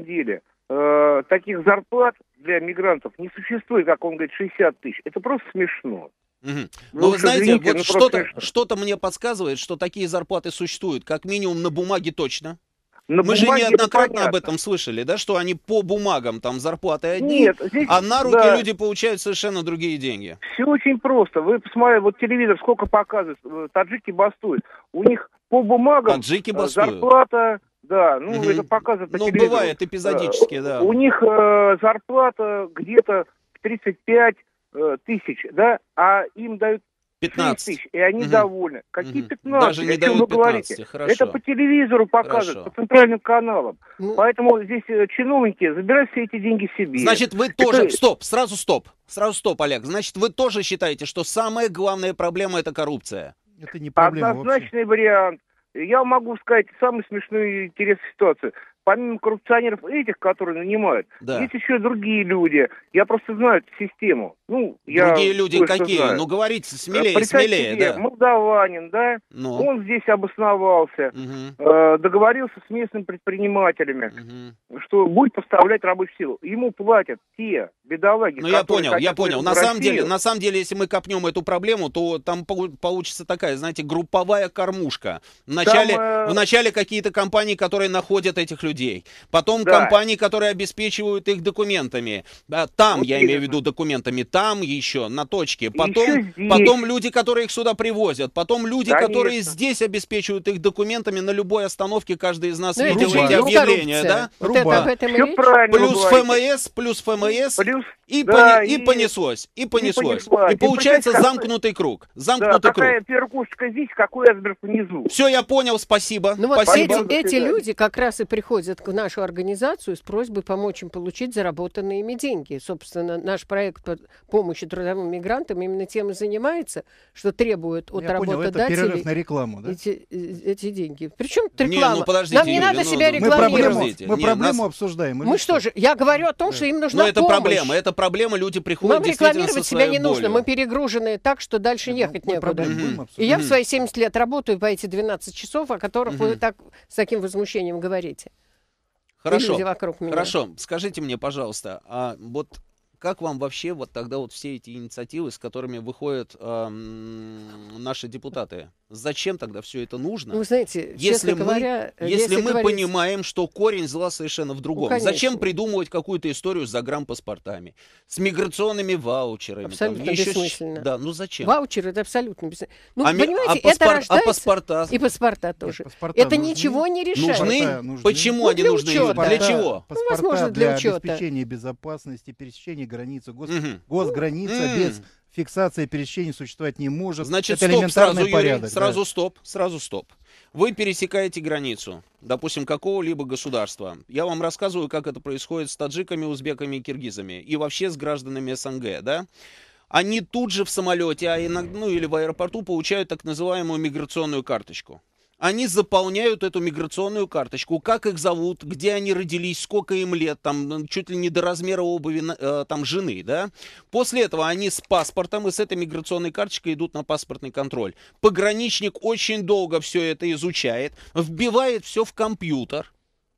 таких зарплат для мигрантов не существует, как он говорит, 60 тысяч. Это просто смешно. Угу. Но вы знаете, вот что-то мне подсказывает, что такие зарплаты существуют, как минимум на бумаге точно. Мы же неоднократно об этом слышали, да, что они по бумагам там зарплаты одни, нет, здесь, а на руки люди получают совершенно другие деньги. Все очень просто. Вы посмотрите, вот телевизор сколько показывает, таджики бастуют. У них по бумагам зарплата, да, ну это показывает по телевизору. Ну, бывает эпизодически, да. У них зарплата где-то 35 тысяч, да, а им дают 15 тысяч, и они довольны. Какие 15? Даже не дают 15, хорошо. Это по телевизору показывают, по центральным каналам. Поэтому здесь чиновники забирают все эти деньги себе. Значит, вы тоже... Сразу стоп, Олег. Значит, вы тоже считаете, что самая главная проблема — это коррупция? Это не проблема однозначный вариант. Я могу сказать самую смешную и интересную ситуацию. Помимо коррупционеров этих, которые нанимают, есть еще другие люди. Я просто знаю эту систему. Другие люди какие? Знаю. Ну, говорите смелее, да. Молдаванин, да? Он здесь обосновался, договорился с местными предпринимателями, что будет поставлять рабочую силу. Ему платят те бедолаги. Ну, я понял. На самом деле, если мы копнем эту проблему, то там получится такая, знаете, групповая кормушка. Вначале какие-то компании, которые находят этих людей. Потом компании, которые обеспечивают их документами. Там, я имею в виду документами, там еще, на точке. Потом люди, которые их сюда привозят. Потом люди, которые здесь обеспечивают их документами. На любой остановке каждый из нас видел эти объявления, да? Плюс ФМС, и понеслось. И получается замкнутый круг. Какая перекушечка здесь, какой айсберг внизу. Все, я понял, спасибо. Ну вот эти люди как раз и приходят к нашу организацию с просьбой помочь им получить заработанные ими деньги. Собственно, наш проект по помощи трудовым мигрантам именно тем и занимается, что требует от работодателей перерыв на рекламу, да? эти деньги. Причем реклама. Нам не надо себя рекламировать. Мы проблему обсуждаем. Мы что же? Я говорю о том, что им нужна помощь. Это проблема. Люди приходят нам рекламировать себя не нужно. Мы перегружены так, что дальше ехать некуда. И я в свои 70 лет работаю по эти 12 часов, о которых вы так с таким возмущением говорите. Хорошо. Скажите мне, пожалуйста, а вот как вам вообще вот тогда вот все эти инициативы, с которыми выходят наши депутаты? Зачем тогда все это нужно? Вы знаете, если мы понимаем, что корень зла совершенно в другом. Зачем придумывать какую-то историю с загранпаспортами, с миграционными ваучерами? Абсолютно бессмысленно. Да, ну зачем? Ваучеры — это абсолютно бессмысленно. Ну, понимаете, это рождается... А паспорта? И паспорта тоже. Это ничего не решает. Нужны? Почему они нужны? Для чего? Возможно, для обеспечения безопасности, пересечения границы. Госграница без фиксации пересечения существовать не может. Значит, это элементарный порядок. Сразу стоп. Вы пересекаете границу, допустим, какого-либо государства. Я вам рассказываю, как это происходит с таджиками, узбеками и киргизами. И вообще с гражданами СНГ, да? Они тут же в самолете, или в аэропорту получают так называемую миграционную карточку. Они заполняют эту миграционную карточку, как их зовут, где они родились, сколько им лет, там чуть ли не до размера обуви там жены, да. После этого они с паспортом и с этой миграционной карточкой идут на паспортный контроль. Пограничник очень долго все это изучает, вбивает все в компьютер.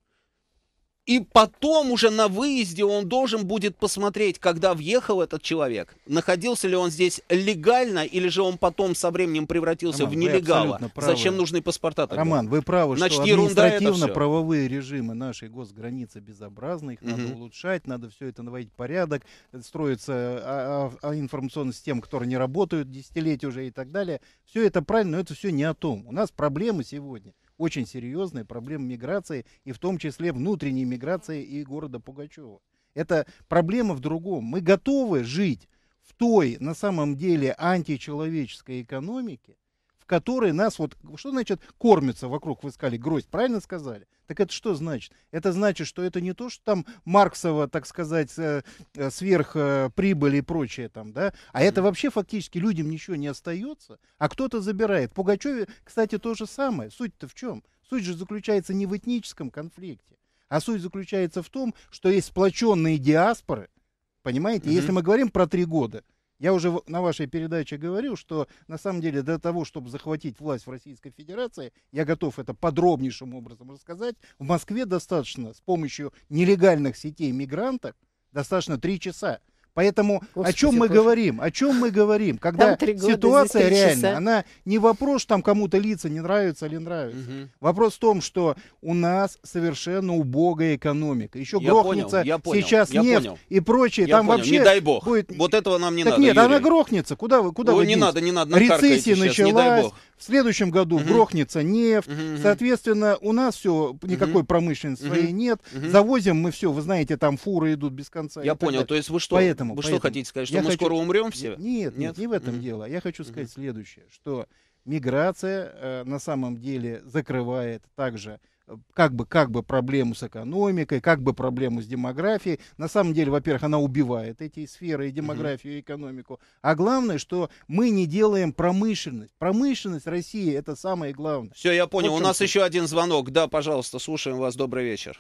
И потом уже на выезде он должен будет посмотреть, когда въехал этот человек, находился ли он здесь легально, или же он потом со временем превратился в нелегала. Зачем нужны паспорта тогда? Роман, вы правы, что административно-правовые режимы нашей госграницы безобразны, их надо улучшать, надо все это наводить в порядок, строится информационная система, которые не работают десятилетия уже и так далее. Все это правильно, но это все не о том. У нас проблемы сегодня. Очень серьезная проблема миграции, и в том числе внутренней миграции и города Пугачева. Это проблема в другом. Мы готовы жить в той, на самом деле, античеловеческой экономике, в которой нас, что значит кормятся вокруг, вы сказали, гроздь, правильно сказали? Так это что значит? Это значит, что это не то, что там Марксово, так сказать, сверхприбыль и прочее там, да, а это вообще фактически людям ничего не остается, а кто-то забирает. В Пугачеве, кстати, то же самое. Суть-то в чем? Суть же заключается не в этническом конфликте. А суть заключается в том, что есть сплоченные диаспоры, понимаете? Если мы говорим про 3 года, я уже на вашей передаче говорил, что на самом деле для того, чтобы захватить власть в Российской Федерации, я готов это подробнейшим образом рассказать, в Москве достаточно с помощью нелегальных сетей мигрантов достаточно 3 часа. Поэтому Господи, о чем мы говорим? О чем мы говорим? Когда ситуация реально, она не вопрос, там кому-то лица не нравятся или нравятся. Вопрос в том, что у нас совершенно убогая экономика. Еще грохнется сейчас нефть и прочее. Там вообще не дай бог. Будет... Вот этого нам не так надо, нет, Юрий. она грохнется. Куда вы не надо, рецессия началась. В следующем году грохнется нефть. Соответственно, у нас все, никакой промышленности своей нет. Завозим мы все, вы знаете, там фуры идут без конца. Я понял, то есть вы что? Вы что хотите сказать, что мы скоро умрем все? Нет, не в этом дело. Я хочу сказать следующее, что миграция на самом деле закрывает также как бы проблему с экономикой, как бы проблему с демографией. На самом деле, во-первых, она убивает эти сферы, и демографию, и экономику. А главное, что мы не делаем промышленность. Промышленность России — это самое главное. Все, я понял. Вот у нас еще один звонок. Да, пожалуйста, слушаем вас. Добрый вечер.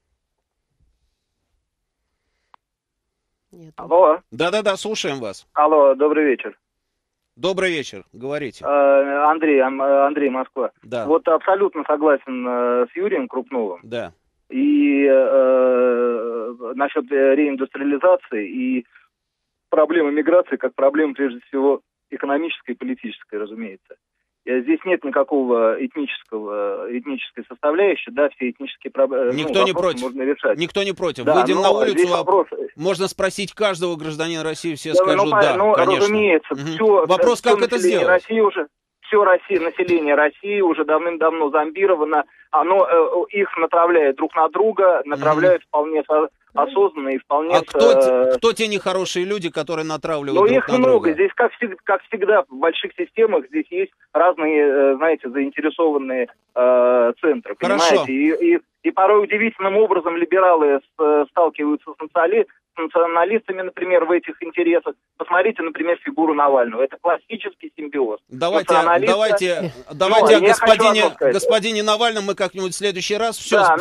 Нет. Алло. Да-да-да, слушаем вас. Алло, добрый вечер. Добрый вечер, говорите. Андрей, Москва. Да. Вот абсолютно согласен с Юрием Крупновым. Да. И насчет реиндустриализации и проблемы миграции как проблемы, прежде всего, экономической и политической, разумеется. Здесь нет никакого этнической составляющей, да, все этнические проблемы. Никто не против. Можно решать. Никто не против. Да, выйдем на улицу, вопрос... можно спросить каждого гражданина России, все да, скажут да, конечно. Разумеется, все, вопрос, как это сделать? Население России уже давным-давно зомбировано, их натравляет друг на друга, натравляют вполне осознанно и вполне... кто те нехорошие люди, которые натравливают друг их на много. друга? Здесь, как всегда, в больших системах здесь есть разные, знаете, заинтересованные центры. Хорошо. Понимаете? И порой удивительным образом либералы сталкиваются с националистами, например, в этих интересах. Посмотрите, например, фигуру Навального. Это классический симбиоз. Давайте о господине Навальном мы как-нибудь в следующий раз.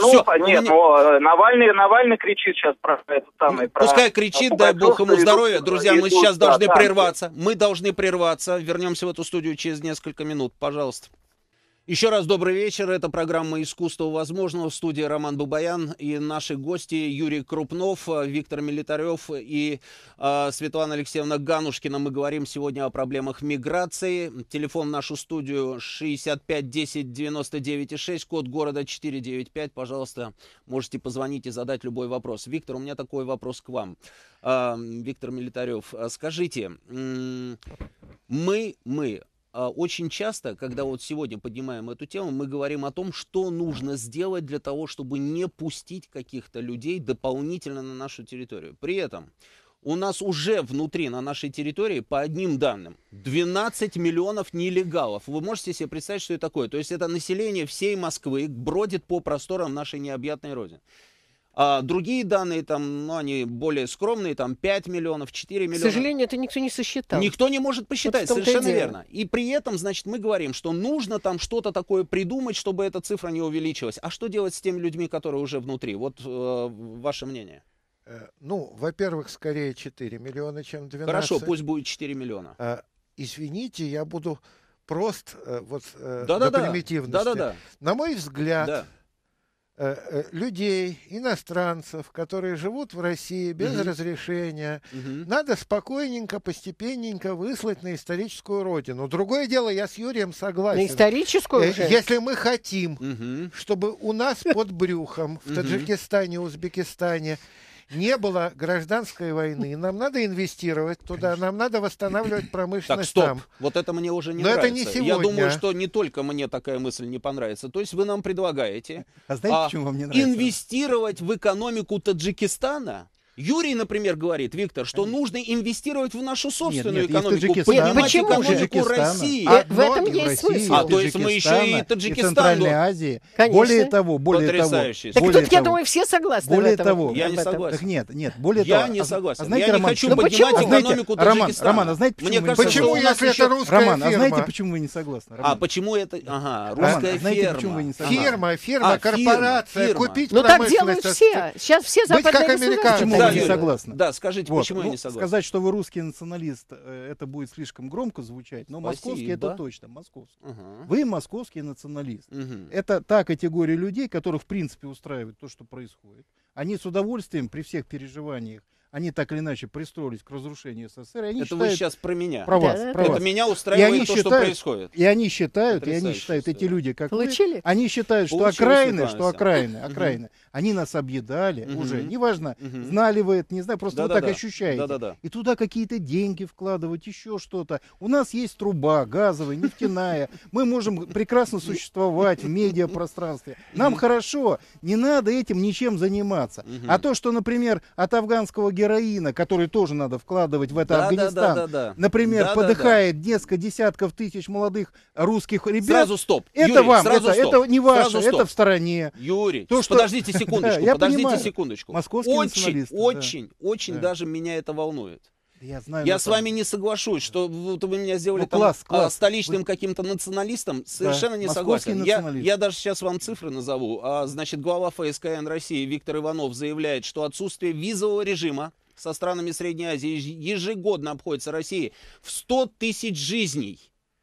Навальный кричит сейчас про это самое. Пускай кричит, дай бог ему здоровья. Друзья, мы сейчас должны прерваться. Мы должны прерваться. Вернемся в эту студию через несколько минут. Пожалуйста. Еще раз добрый вечер. Это программа «Искусство возможного». В студии Роман Бабаян и наши гости Юрий Крупнов, Виктор Милитарев и Светлана Алексеевна Ганушкина. Мы говорим сегодня о проблемах миграции. Телефон в нашу студию 65 10 99 6, код города 495. Пожалуйста, можете позвонить и задать любой вопрос. Виктор, у меня такой вопрос к вам. Виктор Милитарев, скажите, мы очень часто, когда вот сегодня поднимаем эту тему, мы говорим о том, что нужно сделать для того, чтобы не пустить каких-то людей дополнительно на нашу территорию. При этом у нас уже внутри, на нашей территории, по одним данным, 12 миллионов нелегалов. Вы можете себе представить, что это такое? То есть это население всей Москвы бродит по просторам нашей необъятной родины. А другие данные, там, они более скромные, там 5 миллионов, 4 миллиона. К сожалению, это никто не сосчитал. Никто не может посчитать, вот совершенно верно. И при этом, значит, мы говорим, что нужно там что-то такое придумать, чтобы эта цифра не увеличилась. А что делать с теми людьми, которые уже внутри? Вот ваше мнение. Во-первых, скорее 4 миллиона, чем 12. Хорошо, пусть будет 4 миллиона. Извините, я буду прост до примитивности. Да. На мой взгляд... Да. Людей, иностранцев, которые живут в России без разрешения, надо спокойненько, постепенненько выслать на историческую родину. Другое дело, я с Юрием согласен. На историческую уже? Если мы хотим, чтобы у нас под брюхом в Таджикистане, Узбекистане не было гражданской войны, нам надо инвестировать туда, нам надо восстанавливать промышленность там. Вот это мне уже не Но нравится. это не сегодня. Я думаю, что не только мне такая мысль не понравится. То есть вы нам предлагаете знаете, почему вам не нравится? инвестировать в экономику Таджикистана Юрий, например, говорит, Виктор, что нужно инвестировать в нашу собственную Нет, экономику, Таджикистан, поднимать почему? экономику России. В этом многие в есть России, смысл. То есть мы еще и и Таджикистан. Центральной Азии. Конечно. Более того, Потрясающий. Так более тут, я того, думаю, все согласны более в этом. того, Я не об этом. согласен. Так нет, более Я того. не согласен. знаете, Я не Роман, хочу Ну, поднимать почему? экономику Таджикистана. Роман, а знаете, почему Мне вы не кажется, согласны? что у Почему, нас если еще... это русская Роман, а фирма? знаете, почему вы не согласны? Роман? почему это... Ага, Роман, русская а знаете, ферма. почему вы не согласны? Фирма, корпорация, фирма. купить Ну так промышленность. делают все. Сейчас все Быть западные как государства. американцы. Почему Да, вы не Юрий, согласны? Да, скажите, Вот, почему я ну, не согласен. сказать, что вы русский националист, это будет слишком громко звучать, но московский Спасибо. это точно, московский. Ага. Вы московский националист. Мгм. Это та категория людей, которых в принципе устраивает то, что происходит. Они с удовольствием при всех переживаниях, они так или иначе пристроились к разрушению СССР. И они Это вы считают, сейчас про меня. про вас, Да, про Это вас. меня И устраивает они то, что считают- происходит. И они считают, Потрясающая эти история. люди, как Получили? вы, они считают, что Получилось, окраины, Светлана окраины, они нас объедали Мгм. уже. Неважно, Мгм. знали вы это, не знаю, просто вы так Да-да-да. ощущаете. Да-да-да. И туда какие-то деньги вкладывать, еще что-то. У нас есть труба газовая, нефтяная. Мы можем прекрасно существовать в медиапространстве. Нам хорошо, не надо этим ничем заниматься. Мгм. А то, что, например, от афганского героина, который тоже надо вкладывать в это Афганистан, Да-да-да-да. например, Да-да-да. подыхает несколько десятков тысяч молодых русских ребят. Сразу стоп. Это Юрий, вам, сразу стоп. это не ваше, Сразу стоп. это в стороне. Юрий, То, что- подождите секундочку, Да, я подождите понимаю. секундочку. Московские националисты, да. Очень Да. даже меня это волнует. Я знаю, Я на с самом вами не соглашусь, что вот вы меня сделали Ну, там, класс. столичным каким-то националистом. Совершенно не московский согласен. националист. Я даже сейчас вам цифры назову. Значит, глава ФСКН России Виктор Иванов заявляет, что отсутствие визового режима со странами Средней Азии ежегодно обходится России в 100 тысяч жизней.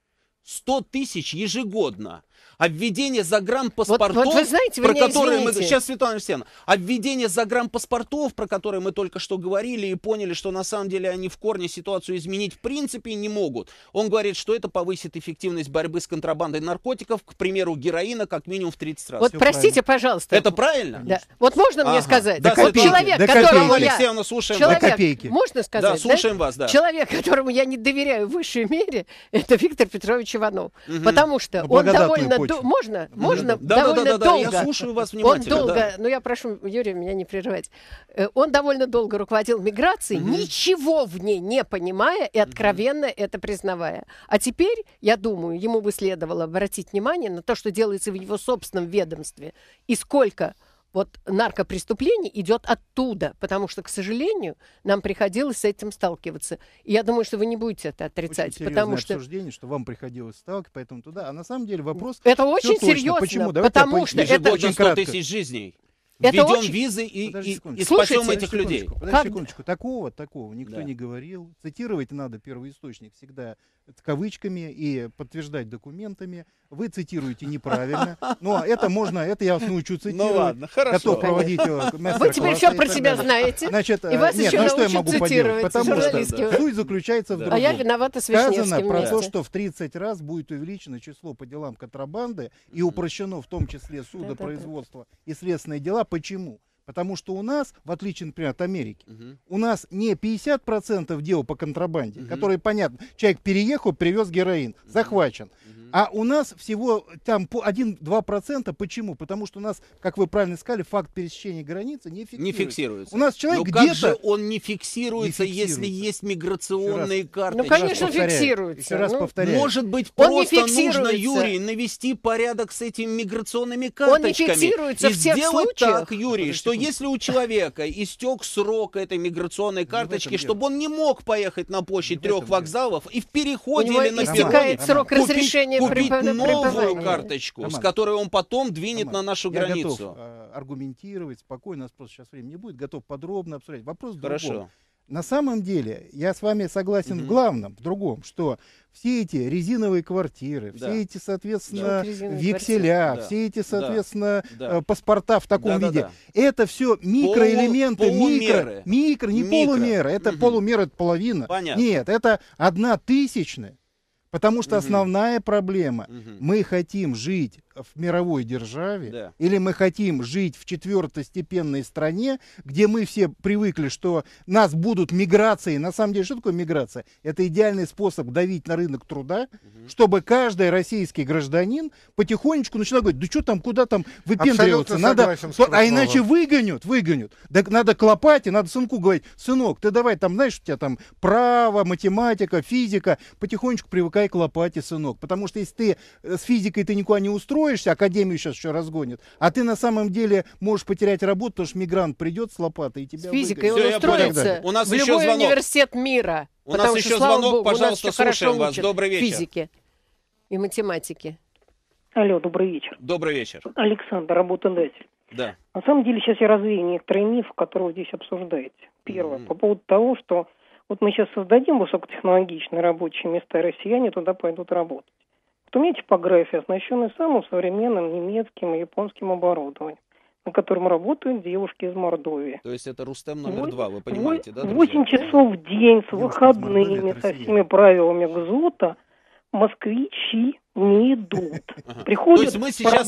100 тысяч ежегодно. А введение загранпаспортов, Вот вы знаете, вы про меня которые мы... извините. Сейчас, Светлана Алексеевна, а введение загранпаспортов, про которые мы только что говорили и поняли, что на самом деле они в корне ситуацию изменить в принципе не могут. Он говорит, что это повысит эффективность борьбы с контрабандой наркотиков, к примеру, героина, как минимум в 30 раз. Вот Всё простите, пожалуйста. Это правильно? Да. Вот можно мне Ага. сказать? Да, Вот копейки, человек, да, которому копейки. Светлана я... Алексеевна, слушаем До вас. Человек, копейки. можно сказать? Да, слушаем вас, да. Человек, которому я не доверяю в высшей мере, это Виктор Петрович Иванов. Потому что На он благодатную довольно... почву. Можно Да, довольно долго... я слушаю вас Он внимательно. долго, да. ну я прошу, Юрий, меня не прерывать. Он довольно долго руководил миграцией, ничего в ней не понимая и откровенно это признавая. А теперь, я думаю, ему бы следовало обратить внимание на то, что делается в его собственном ведомстве и сколько вот наркопреступлений идет оттуда, потому что, к сожалению, нам приходилось с этим сталкиваться. И я думаю, что вы не будете это отрицать, Очень потому серьезное что обсуждение, что вам приходилось сталкиваться, поэтому туда. А на самом деле вопрос... это всё очень точно. серьезно, Почему? Давайте потому я что поясню. это... Ежегодно очень 100 кратко. тысяч жизней. Это Введем очень- визы Подожди и секундочку. спасем Слушайте, этих людей. Подожди Как- секундочку. Такого никто Да. не говорил. Цитировать надо первоисточник всегда с кавычками и подтверждать документами. Вы цитируете неправильно. Но это можно, это я вас научу цитировать. Ну ладно, хорошо. Готов проводить Вы теперь все про себя знаете. Значит, И вас нет, еще ну что я научат могу поделать? цитировать Потому что журналистского. суть заключается в Да. другом. А я виновата с Сказано Вишневским про то, вместе. что в 30 раз будет увеличено число по делам контрабанды и упрощено в том числе судопроизводство и следственные дела. Почему? Потому что у нас, в отличие, например, от Америки, у нас не 50% дел по контрабанде, которые, понятно, человек переехал, привез героин, захвачен. А у нас всего там по 1-2%. Почему? Потому что у нас, как вы правильно сказали, факт пересечения границы не фиксируется. Не фиксируется. У нас человек Но как же где-то... он не фиксируется, Не если фиксируется. есть миграционные карточки? Ну, конечно, Повторяю, фиксируется. Еще раз Ну, повторяю. Может быть, Он не просто нужно, фиксируется. Юрий, навести порядок с этими миграционными Он не карточками. фиксируется и в тех сделать случаях. так, Юрий, что если у человека истек срок этой миграционной карточки, дело. чтобы он не мог поехать на площадь Не в этом 3 вокзалов и в переходе У него или на истекает перроне срок купить разрешения новую пребывания. карточку, с Роман, которой он потом двинет Роман, на нашу я границу. готов аргументировать спокойно, у нас просто сейчас времени не будет, готов подробно обсуждать. Вопрос в Хорошо. другом. На самом деле, я с вами согласен в главном, в другом, что все эти резиновые квартиры, Да. все эти, соответственно, Да. Резиновые векселя, квартиры. все эти, Да. соответственно, Да. паспорта в таком Да-да-да. виде, это все микроэлементы, полумеры. не Микро. полумера, это полумера, это половина. Понятно. Нет, это 1/1000. Потому что основная проблема, мы хотим жить в мировой державе, или мы хотим жить в четвертостепенной стране, где мы все привыкли, что нас будут миграции. На самом деле, что такое миграция? Это идеальный способ давить на рынок труда, чтобы каждый российский гражданин потихонечку начинал говорить, да что там, куда там выпендриваться, надо, а иначе выгонят. Так надо клопать, и надо сынку говорить, сынок, ты давай там, знаешь, у тебя там право, математика, физика, потихонечку привыкай к лопате, сынок. Потому что если ты с физикой ты никуда не устроишься, академию сейчас еще разгонят, а ты на самом деле можешь потерять работу, потому что мигрант придет с лопатой и тебя с физикой выгонит. он устроится у нас в еще любой звонок. Университет мира. У нас еще звонок, пожалуйста, слушаем вас. Добрый вечер. Физики и математики. Алло, добрый вечер. Добрый вечер. Александр, работодатель. Да. На самом деле сейчас я развею некоторые мифы, которые вы здесь обсуждаете. Первое, по поводу того, что вот мы сейчас создадим высокотехнологичные рабочие места, и россияне туда пойдут работать. Вот у меня типография, оснащенная самым современным немецким и японским оборудованием, на котором работают девушки из Мордовии. То есть это Рустем номер 2, вы понимаете, да, друзья? 8 часов в день с выходными, со всеми правилами ГЗОТа москвичи не идут. Приходят, то есть мы сейчас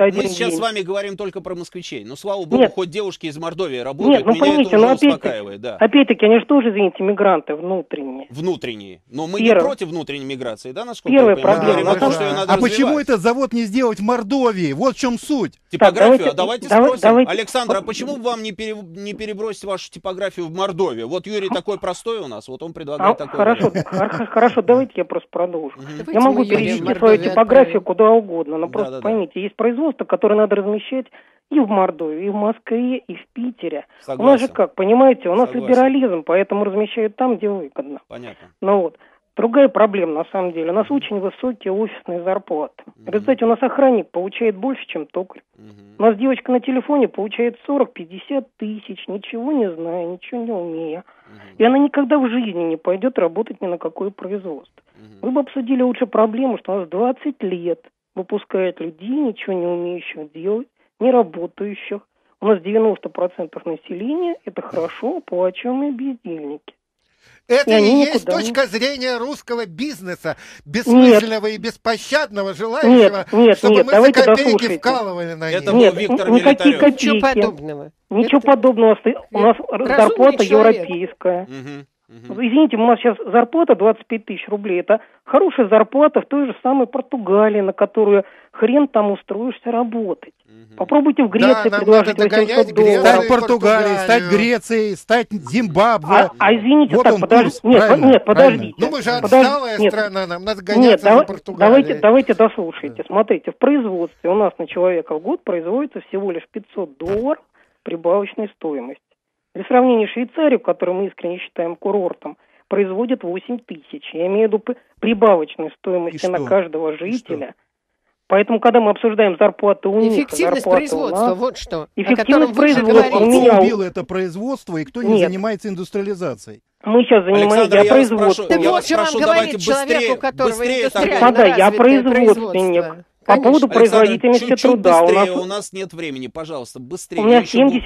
с вами говорим только про москвичей. Но, слава богу, хоть девушки из Мордовии работают, меня это уже успокаивает. Да. Опять-таки, они же тоже, извините, мигранты внутренние. Внутренние. Но мы не против внутренней миграции, да, насколько Первая я понимаю? проблема. О том, что ее надо развивать. Почему этот завод не сделать в Мордовии? Вот в чем суть. Типографию? Давайте спросим. Александр, а почему вам не перебросить вашу типографию в Мордовию? Вот Юрий такой простой у нас, вот он предлагает такое. Хорошо, давайте я просто продолжу. Я могу перевести свою типографию куда угодно, но просто поймите, есть производство, которое надо размещать и в Мордовии, и в Москве, и в Питере. Согласен. У нас же как, понимаете, у нас либерализм, поэтому размещают там, где выгодно. Понятно. Ну вот. Другая проблема, на самом деле, у нас очень высокие офисные зарплаты. В результате у нас охранник получает больше, чем токарь. У нас девочка на телефоне получает 40-50 тысяч, ничего не зная, ничего не умея. И она никогда в жизни не пойдет работать ни на какое производство. Вы бы обсудили лучше проблему, что у нас 20 лет выпускают людей, ничего не умеющих делать, не работающих. У нас 90% населения – это хорошо оплачиваемые бездельники. Это и есть точка зрения русского бизнеса, бессмысленного и беспощадного, желающего, чтобы мы за копейки вкалывали на них. Это был Виктор Милитарев. Ничего подобного. Ничего подобного. У нас зарплата европейская. Извините, у нас сейчас зарплата 25 тысяч рублей. Это хорошая зарплата в той же самой Португалии, на которую хрен там устроишься работать. Попробуйте в Греции предложить $800. Стать Португалией, стать Грецией, стать Зимбабве. Извините, вот так, нет, подождите. Ну мы же отсталая страна, нам надо гоняться за Португалией. Давайте дослушайте. Смотрите, в производстве у нас на человека в год производится всего лишь $500 прибавочной стоимости. Для сравнения, Швейцарию, которую мы искренне считаем курортом, производит 8 тысяч. Я имею в виду прибавочной стоимости на каждого жителя. Поэтому, когда мы обсуждаем зарплату у них, эффективность производства, вот что. Эффективность производства. Кто убил это производство и кто не занимается индустриализацией? Мы сейчас занимаемся производством. Ты вот что вам говорит человек, у которого господа, я производственник. По поводу производительности труда. У нас нет времени, пожалуйста, быстрее. У меня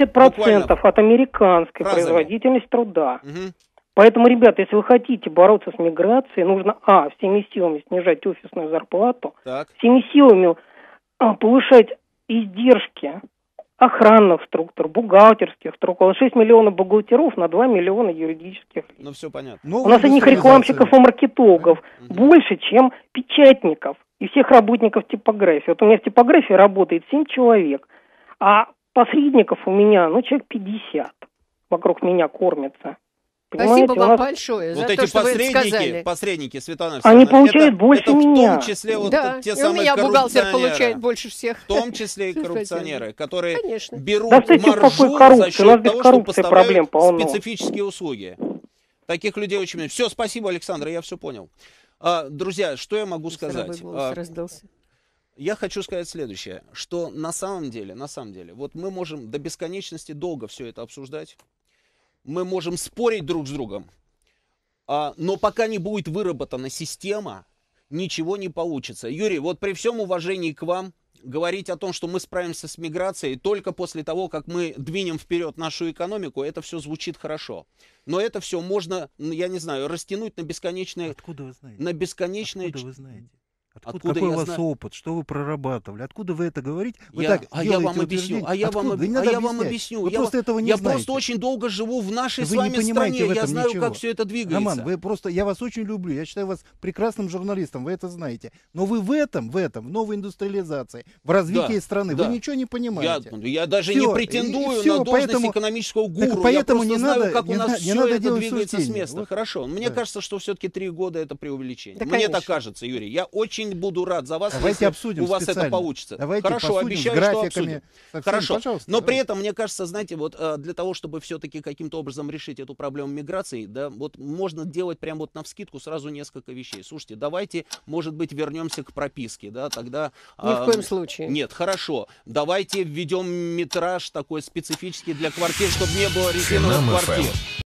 70% от американской производительности труда. Поэтому, ребята, если вы хотите бороться с миграцией, нужно, всеми силами снижать офисную зарплату, всеми силами повышать издержки охранных структур, бухгалтерских структур. 6 миллионов бухгалтеров на 2 миллиона юридических лиц. Ну, все понятно. У нас одних рекламщиков и маркетологов больше, чем печатников и всех работников типографии. Вот у меня в типографии работает 7 человек, а посредников у меня, человек 50 вокруг меня кормятся. Спасибо вам большое за вот то, эти что вы это сказали. Посредники, Светлана Алексеевна, они получают больше меня. В том числе те и самые у меня бухгалтер получает больше всех. В том числе и коррупционеры, которые берут маржу за счет того, чтобы поставляют специфические услуги. Таких людей очень много. Все, спасибо, Александр, я все понял. Друзья, что я могу сказать? Я хочу сказать следующее, что на самом деле, вот мы можем до бесконечности долго все это обсуждать. Мы можем спорить друг с другом, но пока не будет выработана система, ничего не получится. Юрий, вот при всем уважении к вам, говорить о том, что мы справимся с миграцией только после того, как мы двинем вперед нашу экономику, это все звучит хорошо. Но это все можно, я не знаю, растянуть на бесконечные... Откуда вы знаете? На бесконечные... Откуда вы знаете? Какой у вас опыт? Что вы прорабатывали? Откуда вы это говорите? Я вам объясню. Я вам объясню. Вы просто этого не знаете. Я просто очень долго живу в нашей с вами стране. Я знаю, как все это двигается. Роман, я вас очень люблю. Я считаю вас прекрасным журналистом. Вы это знаете. Но вы в этом, в новой индустриализации, в развитии страны, вы ничего не понимаете. Я даже не претендую на должность экономического гуру. Поэтому я просто знаю, как у нас все это двигается с места. Вот. Хорошо. Мне кажется, что все-таки 3 года это преувеличение. Мне так кажется, Юрий. Я очень буду рад за вас, давайте если обсудим у вас специально. это получится. Давайте хорошо, обещаю, что обсудим. Хорошо. Пожалуйста, но при этом, мне кажется, знаете, вот для того, чтобы все-таки каким-то образом решить эту проблему миграции, да, вот можно делать прям вот навскидку сразу несколько вещей. Слушайте, давайте, может быть, вернемся к прописке, да, тогда... Ни в коем случае. Нет, хорошо. Давайте введем метраж такой специфический для квартир, чтобы не было резиновых квартир.